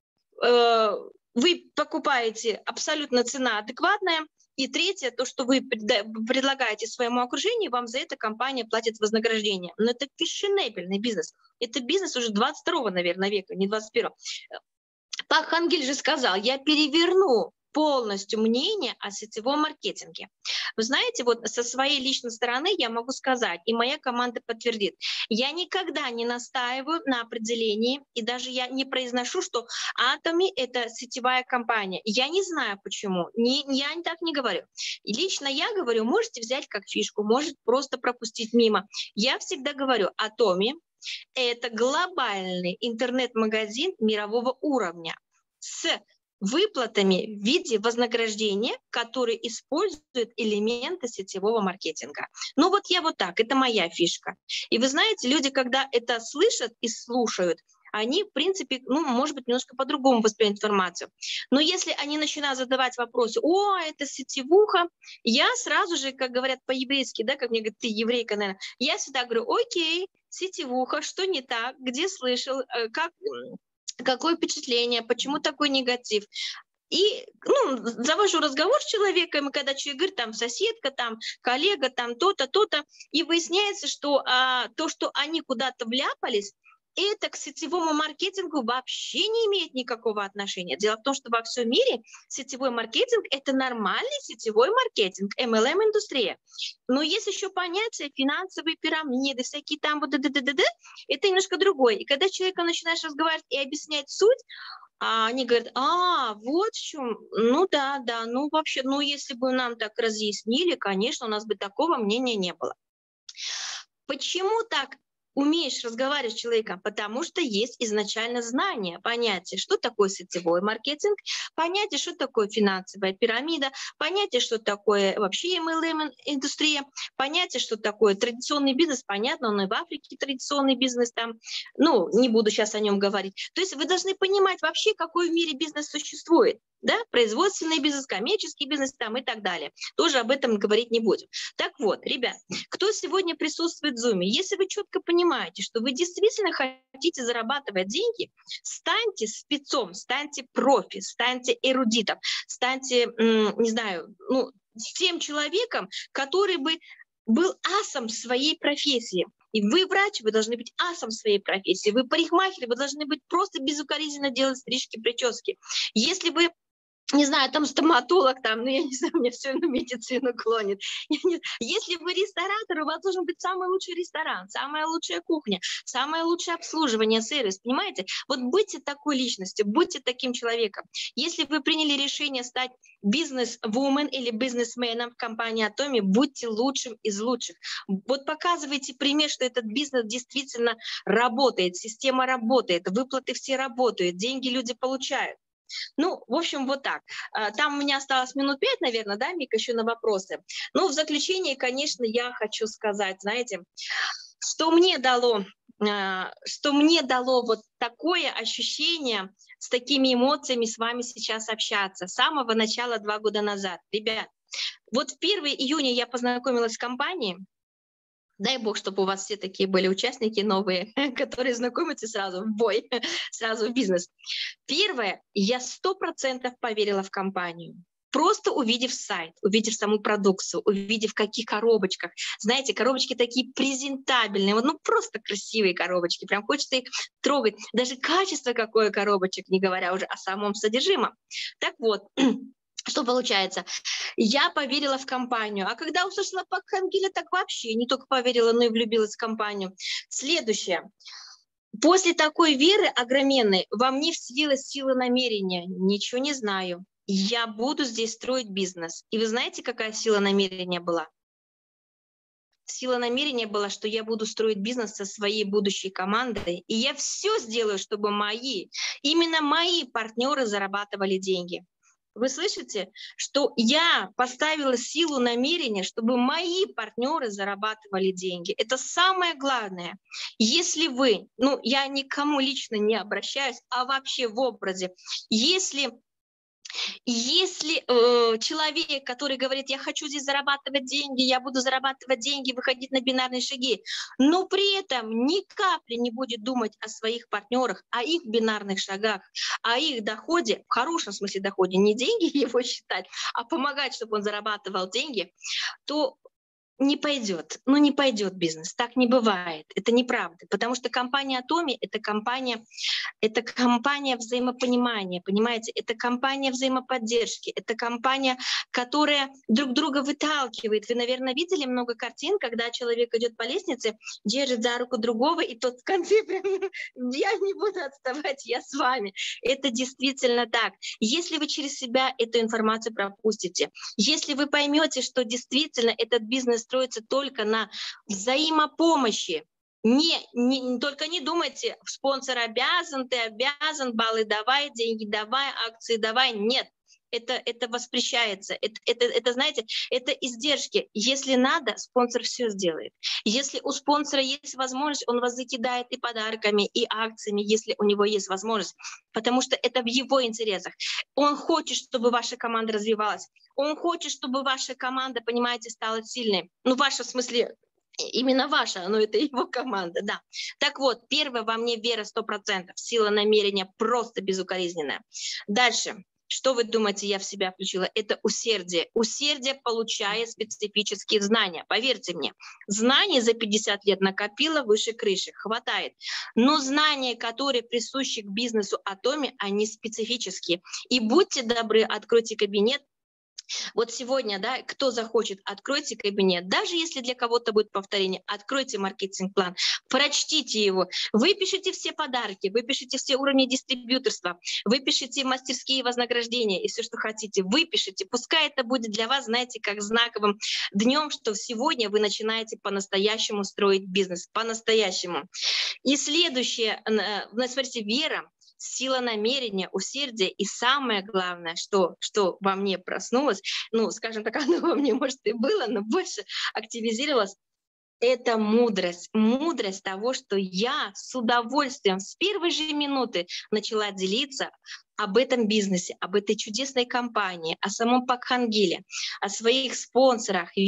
вы покупаете, абсолютно цена адекватная, и третье, то, что вы предлагаете своему окружению, вам за это компания платит вознаграждение. Но это фешенебельный бизнес. Это бизнес уже 22-го, наверное, века, не 21-го. Пах Ангель же сказал, я переверну полностью мнение о сетевом маркетинге. Вы знаете, вот со своей личной стороны я могу сказать, и моя команда подтвердит, я никогда не настаиваю на определении, и даже я не произношу, что Atomy — это сетевая компания. Я не знаю почему, я так не говорю. И лично я говорю, можете взять как фишку, может просто пропустить мимо. Я всегда говорю, Atomy — это глобальный интернет-магазин мирового уровня с выплатами в виде вознаграждения, которые используют элементы сетевого маркетинга. Ну вот я вот так, это моя фишка. И вы знаете, люди, когда это слышат и слушают, они, в принципе, ну, может быть, немножко по-другому воспринимают информацию. Но если они начинают задавать вопросы, о, это сетевуха, я сразу же, как говорят по-еврейски, да, как мне говорят, ты еврейка, наверное, я всегда говорю, окей, сетевуха, что не так, где слышал, какое впечатление, почему такой негатив. И завожу разговор с человеком, и когда человек говорит, там соседка, там коллега, там то-то, то-то, и выясняется, что то, что они куда-то вляпались, это к сетевому маркетингу вообще не имеет никакого отношения. Дело в том, что во всем мире сетевой маркетинг — это нормальный сетевой маркетинг, MLM-индустрия. Но есть еще понятие финансовые пирамиды, всякие там вот это немножко другое. И когда человека начинаешь разговаривать и объяснять суть, они говорят, вот в чем, ну да, ну вообще, ну если бы нам так разъяснили, конечно, у нас бы такого мнения не было. Почему так умеешь разговаривать с человеком? Потому что есть изначально знание, понятие, что такое сетевой маркетинг, понятие, что такое финансовая пирамида, понятие, что такое вообще MLM-индустрия, понятие, что такое традиционный бизнес, понятно, он и в Африке традиционный бизнес там, не буду сейчас о нем говорить. То есть вы должны понимать вообще, какой в мире бизнес существует. Да, производственный бизнес, коммерческий бизнес там и так далее. Тоже об этом говорить не будем. Так вот, ребят, кто сегодня присутствует в Zoom, если вы четко понимаете, что вы действительно хотите зарабатывать деньги, станьте спецом, станьте профи, станьте эрудитом, станьте, не знаю, тем человеком, который бы был асом своей профессии. И вы врач, вы должны быть асом своей профессии. Вы парикмахер, вы должны быть просто безукоризненно делать стрижки, прически. Если вы не знаю, там стоматолог, там, я не знаю, меня все на медицину клонит. Если вы ресторатор, у вас должен быть самый лучший ресторан, самая лучшая кухня, самое лучшее обслуживание, сервис, понимаете? Вот будьте такой личностью, будьте таким человеком. Если вы приняли решение стать бизнес-вумен или бизнесменом в компании Atomy, будьте лучшим из лучших. Вот показывайте пример, что этот бизнес действительно работает, система работает, выплаты все работают, деньги люди получают. В общем, вот так. Там у меня осталось минут 5, наверное, да, Мика, еще на вопросы. В заключение, конечно, я хочу сказать, знаете, что мне дало вот такое ощущение, с такими эмоциями с вами сейчас общаться с самого начала 2 года назад. Ребят, вот в 1 июня я познакомилась с компанией. Дай бог, чтобы у вас все такие были участники новые, которые знакомятся сразу в бой, сразу в бизнес. Первое, я 100% поверила в компанию. Просто увидев сайт, увидев саму продукцию, увидев в каких коробочках. Знаете, коробочки такие презентабельные, просто красивые коробочки, прям хочется их трогать. Даже качество какое коробочек, не говоря уже о самом содержимом. Так вот, что получается? Я поверила в компанию, а когда услышала по Ангеле, так вообще не только поверила, но и влюбилась в компанию. Следующее. После такой веры огроменной во мне вселилась сила намерения. Ничего не знаю. Я буду здесь строить бизнес. И вы знаете, какая сила намерения была? Сила намерения была, что я буду строить бизнес со своей будущей командой, и я все сделаю, чтобы именно мои партнеры зарабатывали деньги. Вы слышите, что я поставила силу намерения, чтобы мои партнеры зарабатывали деньги. Это самое главное. Если вы, я никому лично не обращаюсь, а вообще в образе, если человек, который говорит, я хочу здесь зарабатывать деньги, я буду зарабатывать деньги, выходить на бинарные шаги, но при этом ни капли не будет думать о своих партнерах, о их бинарных шагах, о их доходе, в хорошем смысле доходе, не деньги его считать, а помогать, чтобы он зарабатывал деньги, то не пойдет. Ну, не пойдет бизнес. Так не бывает. Это неправда. Потому что компания Atomy — это компания взаимопонимания, понимаете? Это компания взаимоподдержки. Это компания, которая друг друга выталкивает. Вы, наверное, видели много картин, когда человек идет по лестнице, держит за руку другого, и тот в конце прям: я не буду отставать, я с вами. Это действительно так. Если вы через себя эту информацию пропустите, если вы поймете, что действительно этот бизнес строится только на взаимопомощи, только не думайте, спонсор обязан, ты обязан, баллы давай, деньги давай, акции давай. Нет, это воспрещается. Это, знаете, это издержки. Если надо, спонсор все сделает. Если у спонсора есть возможность, он вас закидает и подарками, и акциями, если у него есть возможность, потому что это в его интересах. Он хочет, чтобы ваша команда развивалась. Он хочет, чтобы ваша команда, понимаете, стала сильной. Ну, ваша в смысле, именно ваша, но это его команда, да. Так вот, первое, во мне вера 100%, сила намерения просто безукоризненная. Дальше. Что вы думаете, я в себя включила? Это усердие. Усердие, получая специфические знания. Поверьте мне, знаний за 50 лет накопила выше крыши, хватает. Но знания, которые присущи к бизнесу Atomy, они специфические. И будьте добры, откройте кабинет. Вот сегодня, да, кто захочет, откройте кабинет. Даже если для кого-то будет повторение, откройте маркетинг-план, прочтите его, выпишите все подарки, выпишите все уровни дистрибьюторства, выпишите мастерские вознаграждения и все, что хотите, выпишите. Пускай это будет для вас, знаете, как знаковым днем, что сегодня вы начинаете по-настоящему строить бизнес, по-настоящему. И следующее, смотрите, вера, сила намерения, усердие и самое главное, что во мне проснулось, ну, скажем так, оно во мне, может, и было, но больше активизировалось, это мудрость. Мудрость того, что я с удовольствием с первой же минуты начала делиться об этом бизнесе, об этой чудесной компании, о самом Пакхангиле, о своих спонсорах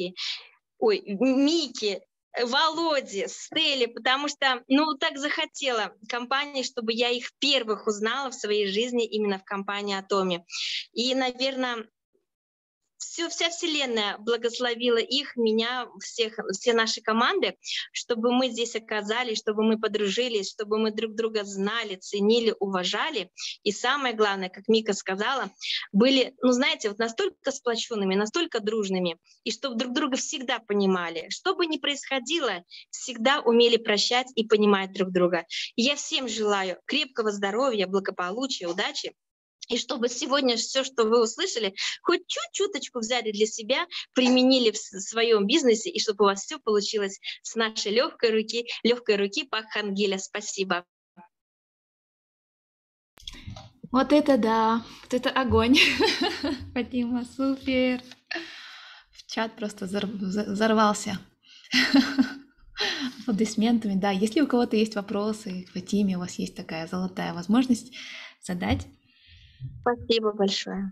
Мике, Володе, Стелле, потому что, ну, так захотела компания, чтобы я их первых узнала в своей жизни именно в компании Atomy. И, наверное, вся Вселенная благословила их, меня, все наши команды, чтобы мы здесь оказались, чтобы мы подружились, чтобы мы друг друга знали, ценили, уважали. И самое главное, как Мика сказала, были, ну знаете, вот настолько сплоченными, настолько дружными, и чтобы друг друга всегда понимали. Что бы ни происходило, всегда умели прощать и понимать друг друга. И я всем желаю крепкого здоровья, благополучия, удачи. И чтобы сегодня все, что вы услышали, хоть чуть-чуточку взяли для себя, применили в своем бизнесе, и чтобы у вас все получилось с нашей легкой руки Пакхангиля. Спасибо. Вот это да, вот это огонь. Фатима, супер. В чат просто взорвался аплодисментами. Да, если у кого-то есть вопросы к Фатиме, у вас есть такая золотая возможность задать. Спасибо большое.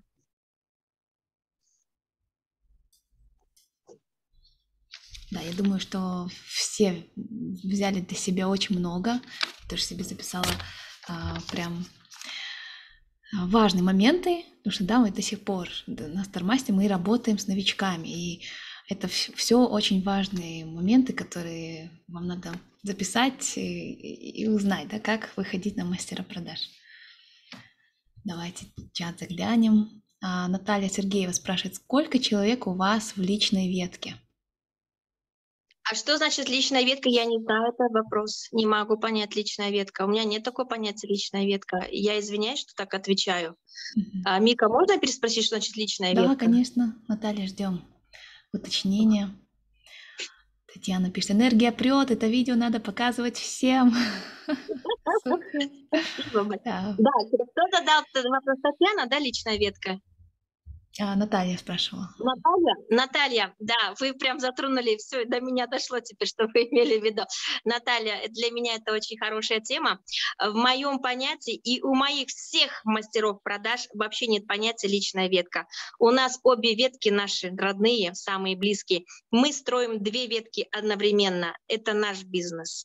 Да, я думаю, что все взяли для себя очень много. Я тоже себе записала прям важные моменты, потому что да, мы до сих пор на Стармасте мы работаем с новичками, и это все очень важные моменты, которые вам надо записать и узнать, да, как выходить на мастера продаж. Давайте чат заглянем. Наталья Сергеева спрашивает, сколько человек у вас в личной ветке? А что значит личная ветка? Я не знаю этот вопрос. Не могу понять личная ветка. У меня нет такого понятия личная ветка. Я извиняюсь, что так отвечаю. Мика, можно переспросить, что значит личная ветка? Да, конечно. Наталья, ждем уточнения. Татьяна пишет, энергия прет, это видео надо показывать всем. Да, кто-то дал вопрос. Татьяна, да, личная ветка? Наталья спрашивала. Наталья, да, вы прям затронули, все, до меня дошло теперь, что вы имели в виду. Наталья, для меня это очень хорошая тема. В моем понятии и у моих всех мастеров продаж вообще нет понятия личная ветка. У нас обе ветки наши родные, самые близкие. Мы строим две ветки одновременно. Это наш бизнес.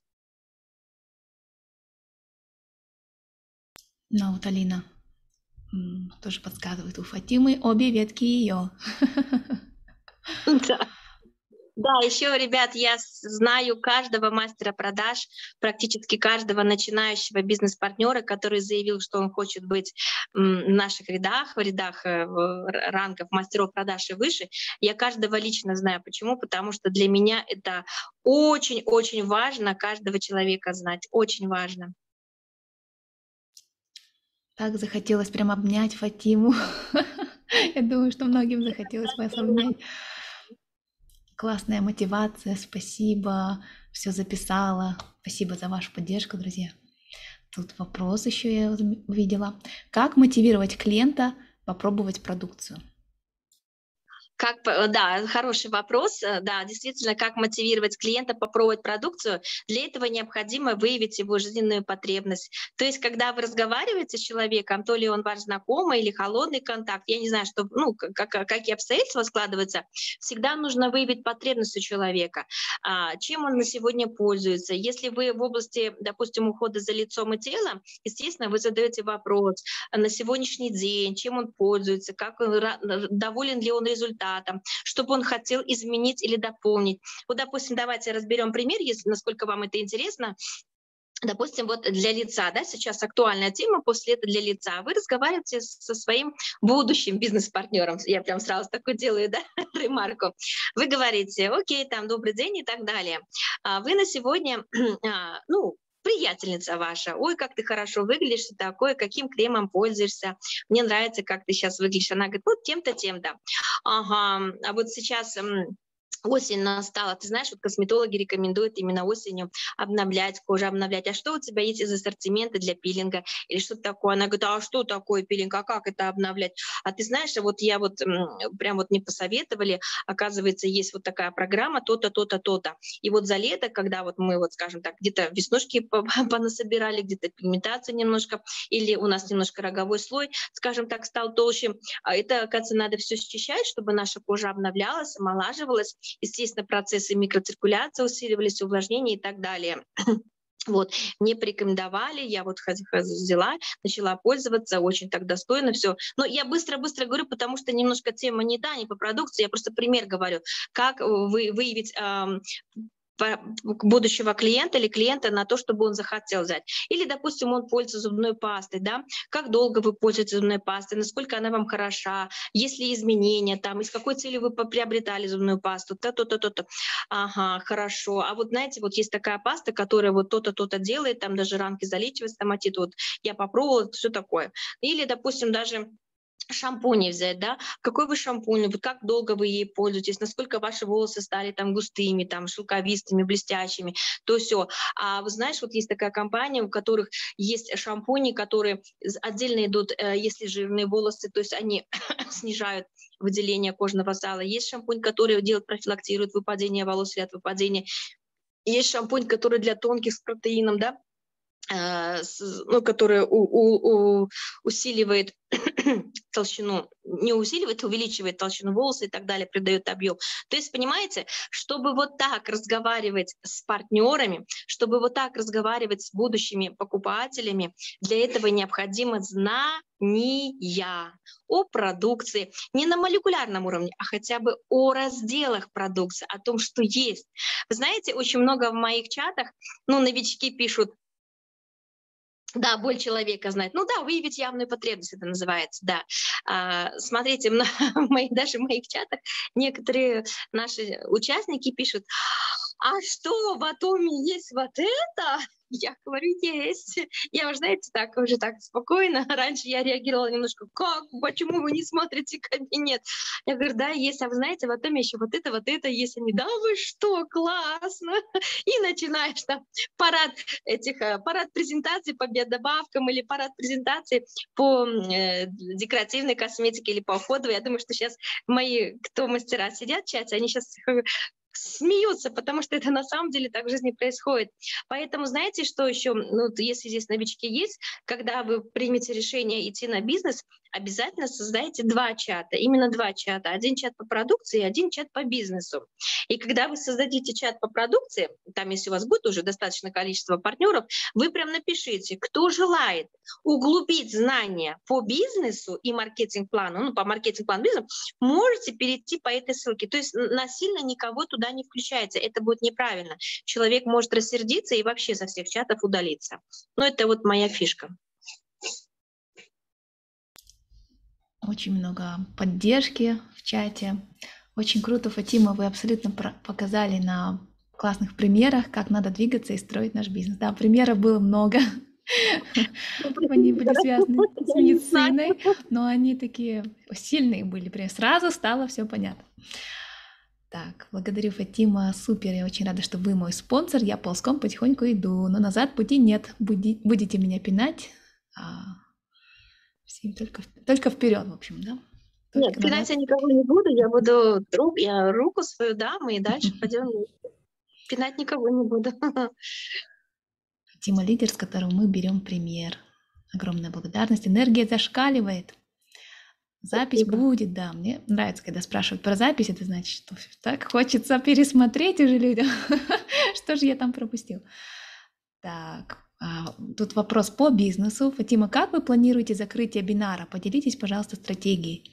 Ну, вот Алина тоже подсказывает, у Фатимы обе ветки ее. Да. Да, еще, ребят, я знаю каждого мастера продаж, практически каждого начинающего бизнес-партнера, который заявил, что он хочет быть в наших рядах, в рядах рангов мастеров продаж и выше. Я каждого лично знаю. Почему? Потому что для меня это очень-очень важно каждого человека знать. Очень важно. Так захотелось прям обнять Фатиму. Я думаю, что многим захотелось вас обнять. Классная мотивация, спасибо, все записала. Спасибо за вашу поддержку, друзья. Тут вопрос еще я увидела. Как мотивировать клиента попробовать продукцию? Да, хороший вопрос. Да, действительно, как мотивировать клиента попробовать продукцию? Для этого необходимо выявить его жизненную потребность. То есть, когда вы разговариваете с человеком, то ли он ваш знакомый или холодный контакт, я не знаю, что, какие обстоятельства складываются, всегда нужно выявить потребность у человека. Чем он на сегодня пользуется? Если вы в области, допустим, ухода за лицом и телом, естественно, вы задаете вопрос на сегодняшний день, чем он пользуется, доволен ли он результатом, чтобы он хотел изменить или дополнить. Вот, допустим, давайте разберем пример, если насколько вам это интересно. Допустим, вот для лица, да, сейчас актуальная тема после этого для лица. Вы разговариваете со своим будущим бизнес-партнером. Я прям сразу такое делаю, да, ремарку. Вы говорите, окей, там, добрый день и так далее. Вы на сегодня, приятельница ваша, ой, как ты хорошо выглядишь, что такое, каким кремом пользуешься, мне нравится, как ты сейчас выглядишь. Она говорит, вот тем-то, тем-то. Ага, а вот сейчас осень настала, ты знаешь, вот косметологи рекомендуют именно осенью обновлять кожу, обновлять. А что у тебя есть из ассортимента для пилинга или что-то такое? Она говорит, а что такое пилинг, а как это обновлять? А ты знаешь, вот я вот прям вот мне посоветовали, оказывается, есть вот такая программа, то-то, то-то, то-то. И вот за лето, когда вот мы, вот скажем так, где-то веснушки понасобирали, где-то пигментация немножко, или у нас немножко роговой слой, скажем так, стал толще, это, оказывается, надо все счищать, чтобы наша кожа обновлялась, омолаживалась. Естественно, процессы микроциркуляции усиливались, увлажнения и так далее. Вот, мне порекомендовали, я вот взяла, начала пользоваться, очень так достойно все. Но я быстро-быстро говорю, потому что немножко тема не та, не по продукции, я просто пример говорю, как выявить будущего клиента или клиента на то, чтобы он захотел взять. Или, допустим, он пользуется зубной пастой, да, как долго вы пользуетесь зубной пастой, насколько она вам хороша, есть ли изменения, там, и с какой целью вы приобретали зубную пасту, то-то. Ага, хорошо. А вот знаете, вот есть такая паста, которая вот то-то делает, там даже ранки залечивает, стоматит, вот я попробовала, все такое. Или, допустим, даже шампуни взять, да, какой вы шампунь, вот как долго вы ей пользуетесь, насколько ваши волосы стали там густыми, там шелковистыми, блестящими, то все. А вы знаешь, вот есть такая компания, у которых есть шампуни, которые отдельно идут, если жирные волосы, то есть они снижают выделение кожного сала. Есть шампунь, который делает, профилактирует выпадение волос или от выпадения. Есть шампунь, который для тонких с протеином, да, который усиливает толщину, не усиливает, увеличивает толщину волоса и так далее, придает объем. То есть, понимаете, чтобы вот так разговаривать с партнерами, чтобы вот так разговаривать с будущими покупателями, для этого необходимо знания о продукции, не на молекулярном уровне, а хотя бы о разделах продукции, о том, что есть. Вы знаете, очень много в моих чатах, новички пишут, да, боль человека знает. Ну да, выявить явную потребность, это называется, да. Смотрите, даже в моих чатах некоторые наши участники пишут, а что, в Атоме есть вот это? Я говорю, есть. Я уже, знаете, уже так спокойно. Раньше я реагировала немножко, как, почему вы не смотрите кабинет? Я говорю, да, есть. А вы знаете, в Атоме еще вот это есть. Они, да вы что, классно. И начинаешь там парад презентаций по биодобавкам или парад презентаций по декоративной косметике или по уходу. Я думаю, что сейчас мои, кто мастера сидят в чате, они сейчас смеются, потому что это на самом деле так в жизни происходит. Поэтому знаете, что еще, если здесь новички есть, когда вы примете решение идти на бизнес, обязательно создайте 2 чата, именно 2 чата. Один чат по продукции, один чат по бизнесу. И когда вы создадите чат по продукции, там, если у вас будет уже достаточное количество партнеров, вы прям напишите, кто желает углубить знания по бизнесу и маркетинг-плану, ну, по маркетинг-плану бизнеса, можете перейти по этой ссылке. То есть насильно никого туда не включайте. Это будет неправильно. Человек может рассердиться и вообще со всех чатов удалиться. Но это вот моя фишка. Очень много поддержки в чате. Очень круто, Фатима, вы абсолютно показали на классных примерах, как надо двигаться и строить наш бизнес. Да, примеров было много. Они были связаны с медициной, но они такие сильные были. Прям сразу стало все понятно. Так, благодарю, Фатима, супер, я очень рада, что вы мой спонсор, я ползком потихоньку иду, но назад пути нет, будете меня пинать, только вперед, в общем, да? Нет, пинать я никого не буду, я руку свою дам и дальше пойдем. Пинать никого не буду. Фатима лидер, с которого мы берем пример. Огромная благодарность, энергия зашкаливает. Запись будет, да. Мне нравится, когда спрашивают про запись, это значит, что так хочется пересмотреть уже людям. Что же я там пропустил? Так, тут вопрос по бизнесу. Фатима, как вы планируете закрытие бинара? Поделитесь, пожалуйста, стратегией.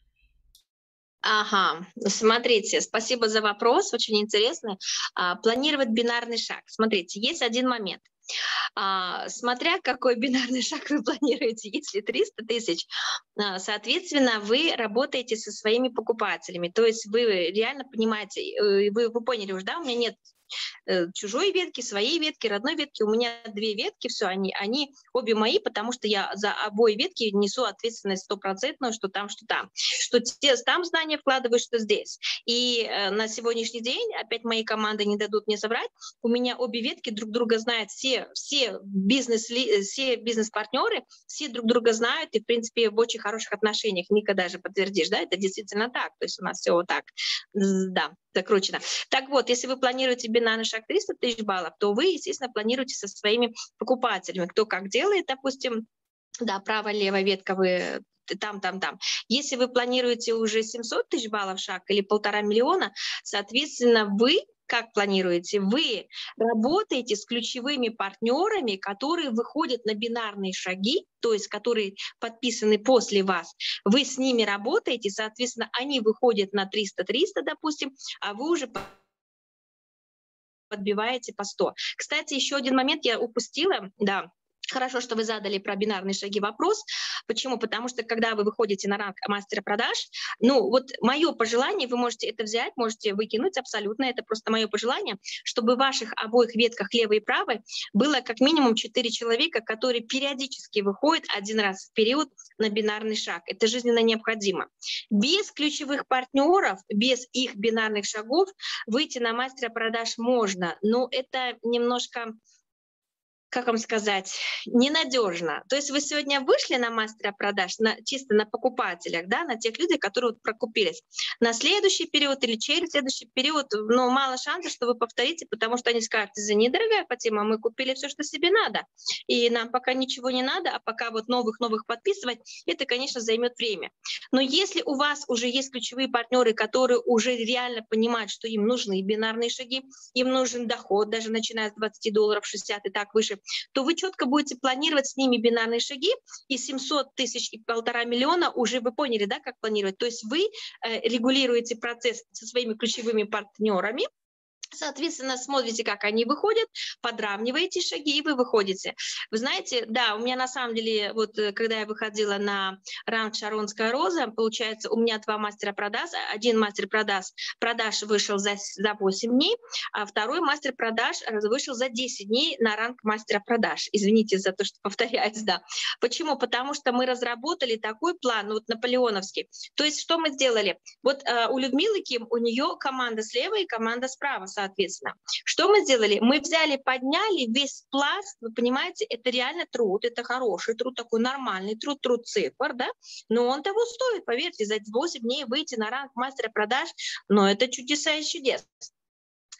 Ага, смотрите, спасибо за вопрос, очень интересный. Планировать бинарный шаг. Смотрите, есть один момент. Смотря какой бинарный шаг вы планируете, если 300 тысяч, соответственно, вы работаете со своими покупателями, то есть вы реально понимаете, вы поняли уже, да, у меня нет чужой ветки, своей ветки, родной ветки. У меня 2 ветки, все, они обе мои, потому что я за обои ветки несу ответственность 100%, что там, что там. Что там знания вкладываю, что здесь. И на сегодняшний день, опять мои команды не дадут мне соврать, у меня обе ветки друг друга знают, все бизнес-партнеры, все друг друга знают, и, в принципе, в очень хороших отношениях. Ника даже подтвердишь, да, это действительно так. То есть у нас все вот так, да, закручено. Так вот, если вы планируете бинарный шаг 300 тысяч баллов, то вы, естественно, планируете со своими покупателями. Кто как делает, допустим, да, правая, левая ветка, вы там. Если вы планируете уже 700 тысяч баллов шаг или 1,5 миллиона, соответственно, вы как планируете? Вы работаете с ключевыми партнерами, которые выходят на бинарные шаги, то есть которые подписаны после вас. Вы с ними работаете, соответственно, они выходят на 300-300, допустим, а вы уже подбиваете по 100. Кстати, еще один момент я упустила, да. Хорошо, что вы задали про бинарные шаги вопрос. Почему? Потому что когда вы выходите на ранг мастера продаж, ну вот мое пожелание, вы можете это взять, можете выкинуть абсолютно, это просто мое пожелание, чтобы в ваших обоих ветках левой и правой было как минимум 4 человека, которые периодически выходят 1 раз в период на бинарный шаг. Это жизненно необходимо. Без ключевых партнеров, без их бинарных шагов выйти на мастера продаж можно, но это немножко, как вам сказать, ненадежно. То есть вы сегодня вышли на мастера продаж чисто на покупателях, да, на тех людей, которые вот прокупились. На следующий период или через следующий период, ну, мало шансов, что вы повторите, потому что они скажут: извини, дорогая Фатима, мы купили все, что себе надо, и нам пока ничего не надо, а пока вот новых подписывать, это, конечно, займет время. Но если у вас уже есть ключевые партнеры, которые уже реально понимают, что им нужны бинарные шаги, им нужен доход, даже начиная с $20, 60 и так выше, то вы четко будете планировать с ними бинарные шаги, и 700 тысяч и 1,5 миллиона уже вы поняли, да, как планировать. То есть вы регулируете процесс со своими ключевыми партнерами, соответственно, смотрите, как они выходят, подравниваете шаги, и вы выходите. Вы знаете, да, у меня на самом деле, вот когда я выходила на ранг «Шаронская роза», получается, у меня 2 мастера продаж. Один мастер продаж вышел за 8 дней, а второй мастер продаж вышел за 10 дней на ранг мастера продаж. Извините за то, что повторяюсь, да. Почему? Потому что мы разработали такой план, ну, вот наполеоновский. То есть что мы сделали? Вот у Людмилы Ким, у нее команда слева и команда справа, соответственно. Что мы сделали? Мы взяли, подняли весь пласт, вы понимаете, это реально труд, это хороший труд, такой нормальный труд цифр, да, но он того стоит, поверьте, за 8 дней выйти на ранг мастера продаж, но это чудеса и чудес.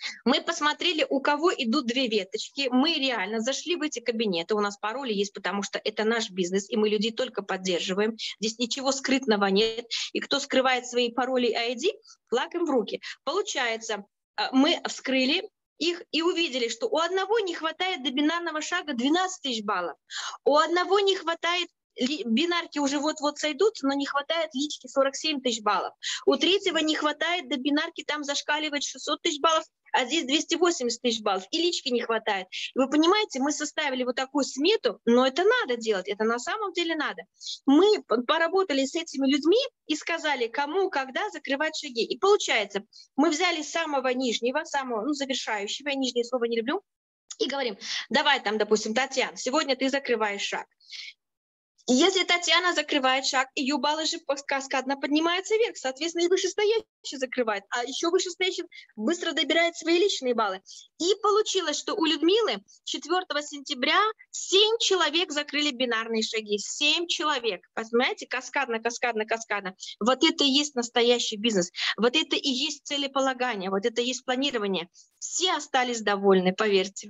Мы посмотрели, у кого идут 2 веточки. Мы реально зашли в эти кабинеты. У нас пароли есть, потому что это наш бизнес, и мы людей только поддерживаем. Здесь ничего скрытного нет. И кто скрывает свои пароли и ID, флаг им в руки. Получается, мы вскрыли их и увидели, что у одного не хватает до бинарного шага 12 тысяч баллов, у одного не хватает бинарки уже вот-вот сойдут, но не хватает лички 47 тысяч баллов. У третьего не хватает до бинарки, там зашкаливает 600 тысяч баллов, а здесь 280 тысяч баллов, и лички не хватает. И вы понимаете, мы составили вот такую смету, но это надо делать, это на самом деле надо. Мы поработали с этими людьми и сказали, кому, когда закрывать шаги. И получается, мы взяли самого нижнего, самого, завершающего, я нижнее слово не люблю, и говорим, давай там, допустим, Татьяна, сегодня ты закрываешь шаг. Если Татьяна закрывает шаг, ее баллы же каскадно поднимаются вверх, соответственно, и вышестоящий закрывает, а еще вышестоящий быстро добирает свои личные баллы. И получилось, что у Людмилы 4 сентября 7 человек закрыли бинарные шаги. 7 человек. Понимаете, каскадно, каскадно, каскадно. Вот это и есть настоящий бизнес. Вот это и есть целеполагание, вот это и есть планирование. Все остались довольны, поверьте.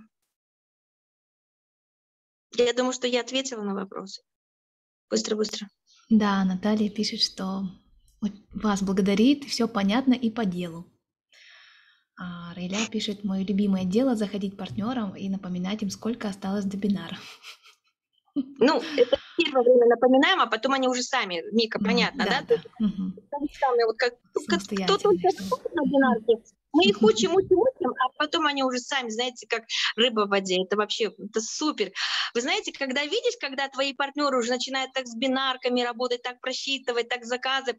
Я думаю, что я ответила на вопрос. Быстро-быстро. Да, Наталья пишет, что вас благодарит, все понятно и по делу. А Рейля пишет, мое любимое дело заходить партнерам и напоминать им, сколько осталось до бинара. Ну, это первое время напоминаем, а потом они уже сами, Мика, понятно, да? Да. Сами, вот как кто-то на бинарке, мы их учим, а потом они уже сами, знаете, как рыба в воде. Это вообще, это супер. Вы знаете, когда видишь, когда твои партнеры уже начинают так с бинарками работать, так просчитывать, так заказы,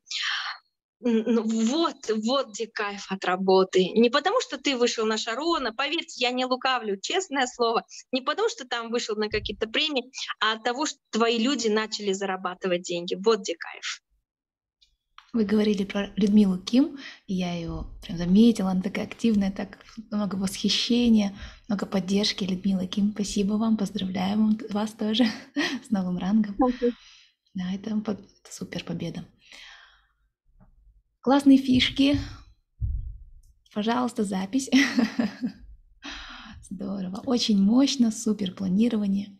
вот где кайф от работы. Не потому, что ты вышел на Шарона, поверьте, я не лукавлю, честное слово, не потому, что там вышел на какие-то премии, а от того, что твои люди начали зарабатывать деньги. Вот где кайф. Вы говорили про Людмилу Ким, и я ее прям заметила, она такая активная, так много восхищения, много поддержки. Людмила Ким, спасибо вам, поздравляем вас тоже с новым рангом. Да, это супер победа. Классные фишки. Пожалуйста, запись. Здорово. Очень мощно, супер планирование.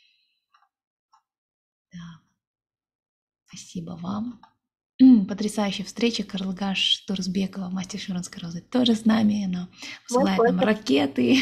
Да. Спасибо вам. Потрясающая встреча. Карлгаш Турсбекова, мастер Шуранской розы, тоже с нами. Она посылает нам ракеты.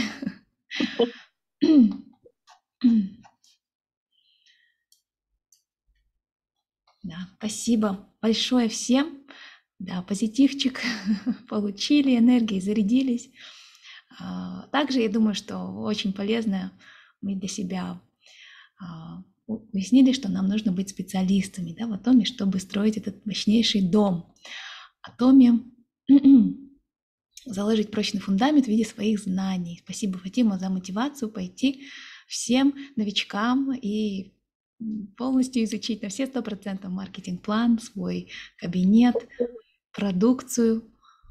Да, спасибо большое всем. Да, позитивчик получили, энергии зарядились. Также я думаю, что очень полезно мы для себя уяснили, что нам нужно быть специалистами, да, в Атоме, чтобы строить этот мощнейший дом. Атоме заложить прочный фундамент в виде своих знаний. Спасибо, Фатима, за мотивацию пойти всем новичкам и полностью изучить на все 100% маркетинг-план, свой кабинет, продукцию.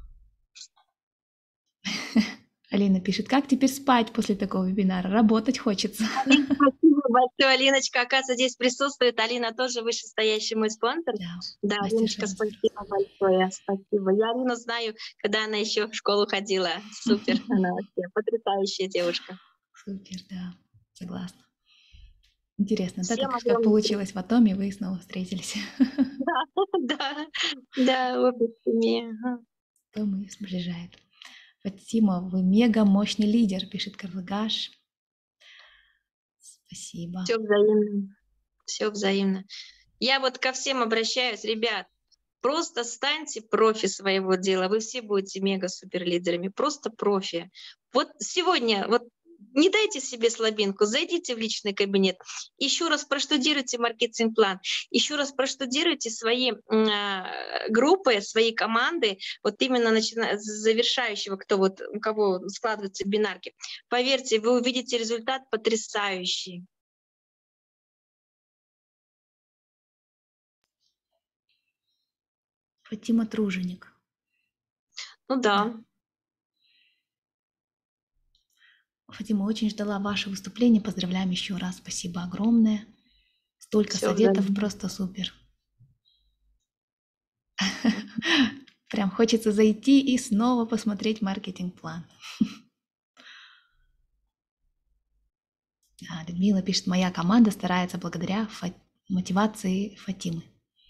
Алина пишет, как теперь спать после такого вебинара? Работать хочется. Спасибо большое, Алиночка. Оказывается, здесь присутствует. Алина тоже вышестоящий мой спонсор. Да, Алиночка, спасибо большое. Спасибо. Я Алину знаю, когда она еще в школу ходила. Супер. Она вообще потрясающая девушка. Супер, да. Согласна. Интересно, да, как получилось в Атоме, вы снова встретились. Да, обе семьи. Атом их сближает. Фатима, вы мега мощный лидер, пишет Карлгаш. Спасибо. Все взаимно. Все взаимно. Я вот ко всем обращаюсь, ребят, просто станьте профи своего дела. Вы все будете мега-супер лидерами. Просто профи. Вот сегодня, вот не дайте себе слабинку, зайдите в личный кабинет, еще раз проштудируйте маркетинг-план, еще раз проштудируйте свои группы, свои команды, вот именно начиная с завершающего, у кого складываются бинарки. Поверьте, вы увидите результат потрясающий. Фатима Труженик. Ну да. Фатима, очень ждала ваше выступление. Поздравляем еще раз. Спасибо огромное. Столько советов, просто супер. Прям хочется зайти и снова посмотреть маркетинг-план. Людмила пишет, моя команда старается благодаря мотивации Фатимы.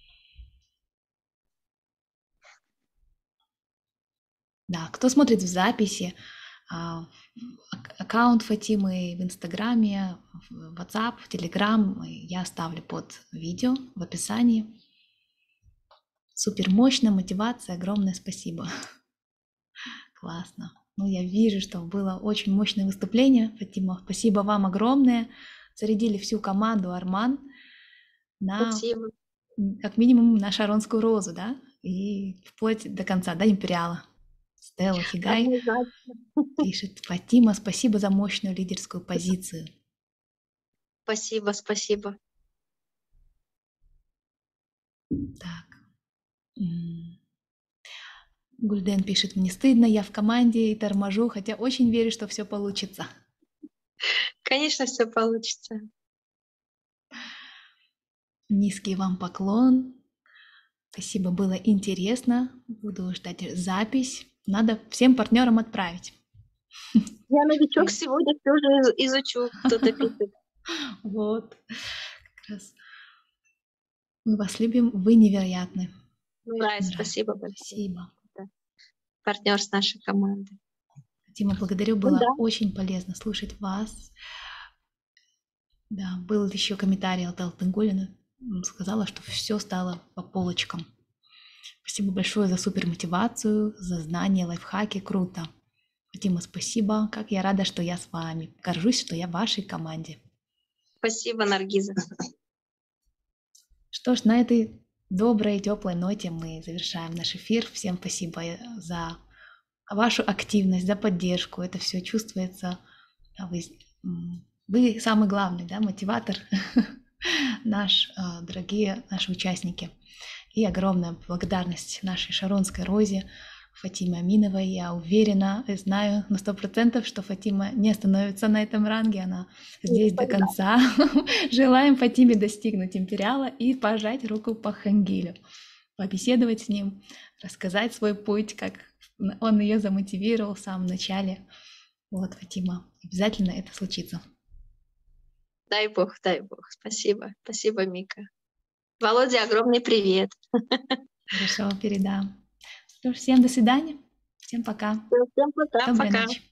Да, кто смотрит в записи, аккаунт Фатимы в Инстаграме, в WhatsApp, в Telegram я оставлю под видео в описании. Супер мощная мотивация, огромное спасибо. Классно. Ну, я вижу, что было очень мощное выступление, Фатима. Спасибо вам огромное. Зарядили всю команду Арман на, Спасибо. как минимум, на Шаронскую розу, да? И вплоть до конца, до империала. Стелла Хигай пишет, Фатима, спасибо за мощную лидерскую позицию. Спасибо, спасибо. Так. Гульден пишет, мне стыдно, я в команде и торможу, хотя очень верю, что все получится. Конечно, все получится. Низкий вам поклон. Спасибо, было интересно. Буду ждать запись. Надо всем партнерам отправить. Я новичок сегодня тоже изучу, кто-то пишет. Вот. Как раз. Мы вас любим, вы невероятны. Да, спасибо большое. Спасибо. Партнер с нашей команды. Дима, благодарю, было очень полезно слушать вас. Да, был еще комментарий от Алтынгулина. Сказала, что все стало по полочкам. Спасибо большое за супермотивацию, за знания, лайфхаки, круто. Дима, спасибо. Как я рада, что я с вами. Горжусь, что я в вашей команде. Спасибо, Наргиза. Что ж, на этой доброй, теплой ноте мы завершаем наш эфир. Всем спасибо за вашу активность, за поддержку. Это все чувствуется. Вы самый главный, да, мотиватор наш, дорогие наши участники. И огромная благодарность нашей Шаронской розе, Фатиме Аминовой. Я уверена, знаю на 100%, что Фатима не остановится на этом ранге, она здесь до конца. Желаем Фатиме достигнуть империала и пожать руку по Хангилю, побеседовать с ним, рассказать свой путь, как он ее замотивировал в самом начале. Вот, Фатима, обязательно это случится. Дай бог, дай бог. Спасибо, спасибо, Мика. Володя, огромный привет. Хорошо, передам. Что ж, всем до свидания. Всем пока. Всем пока. Доброй ночи.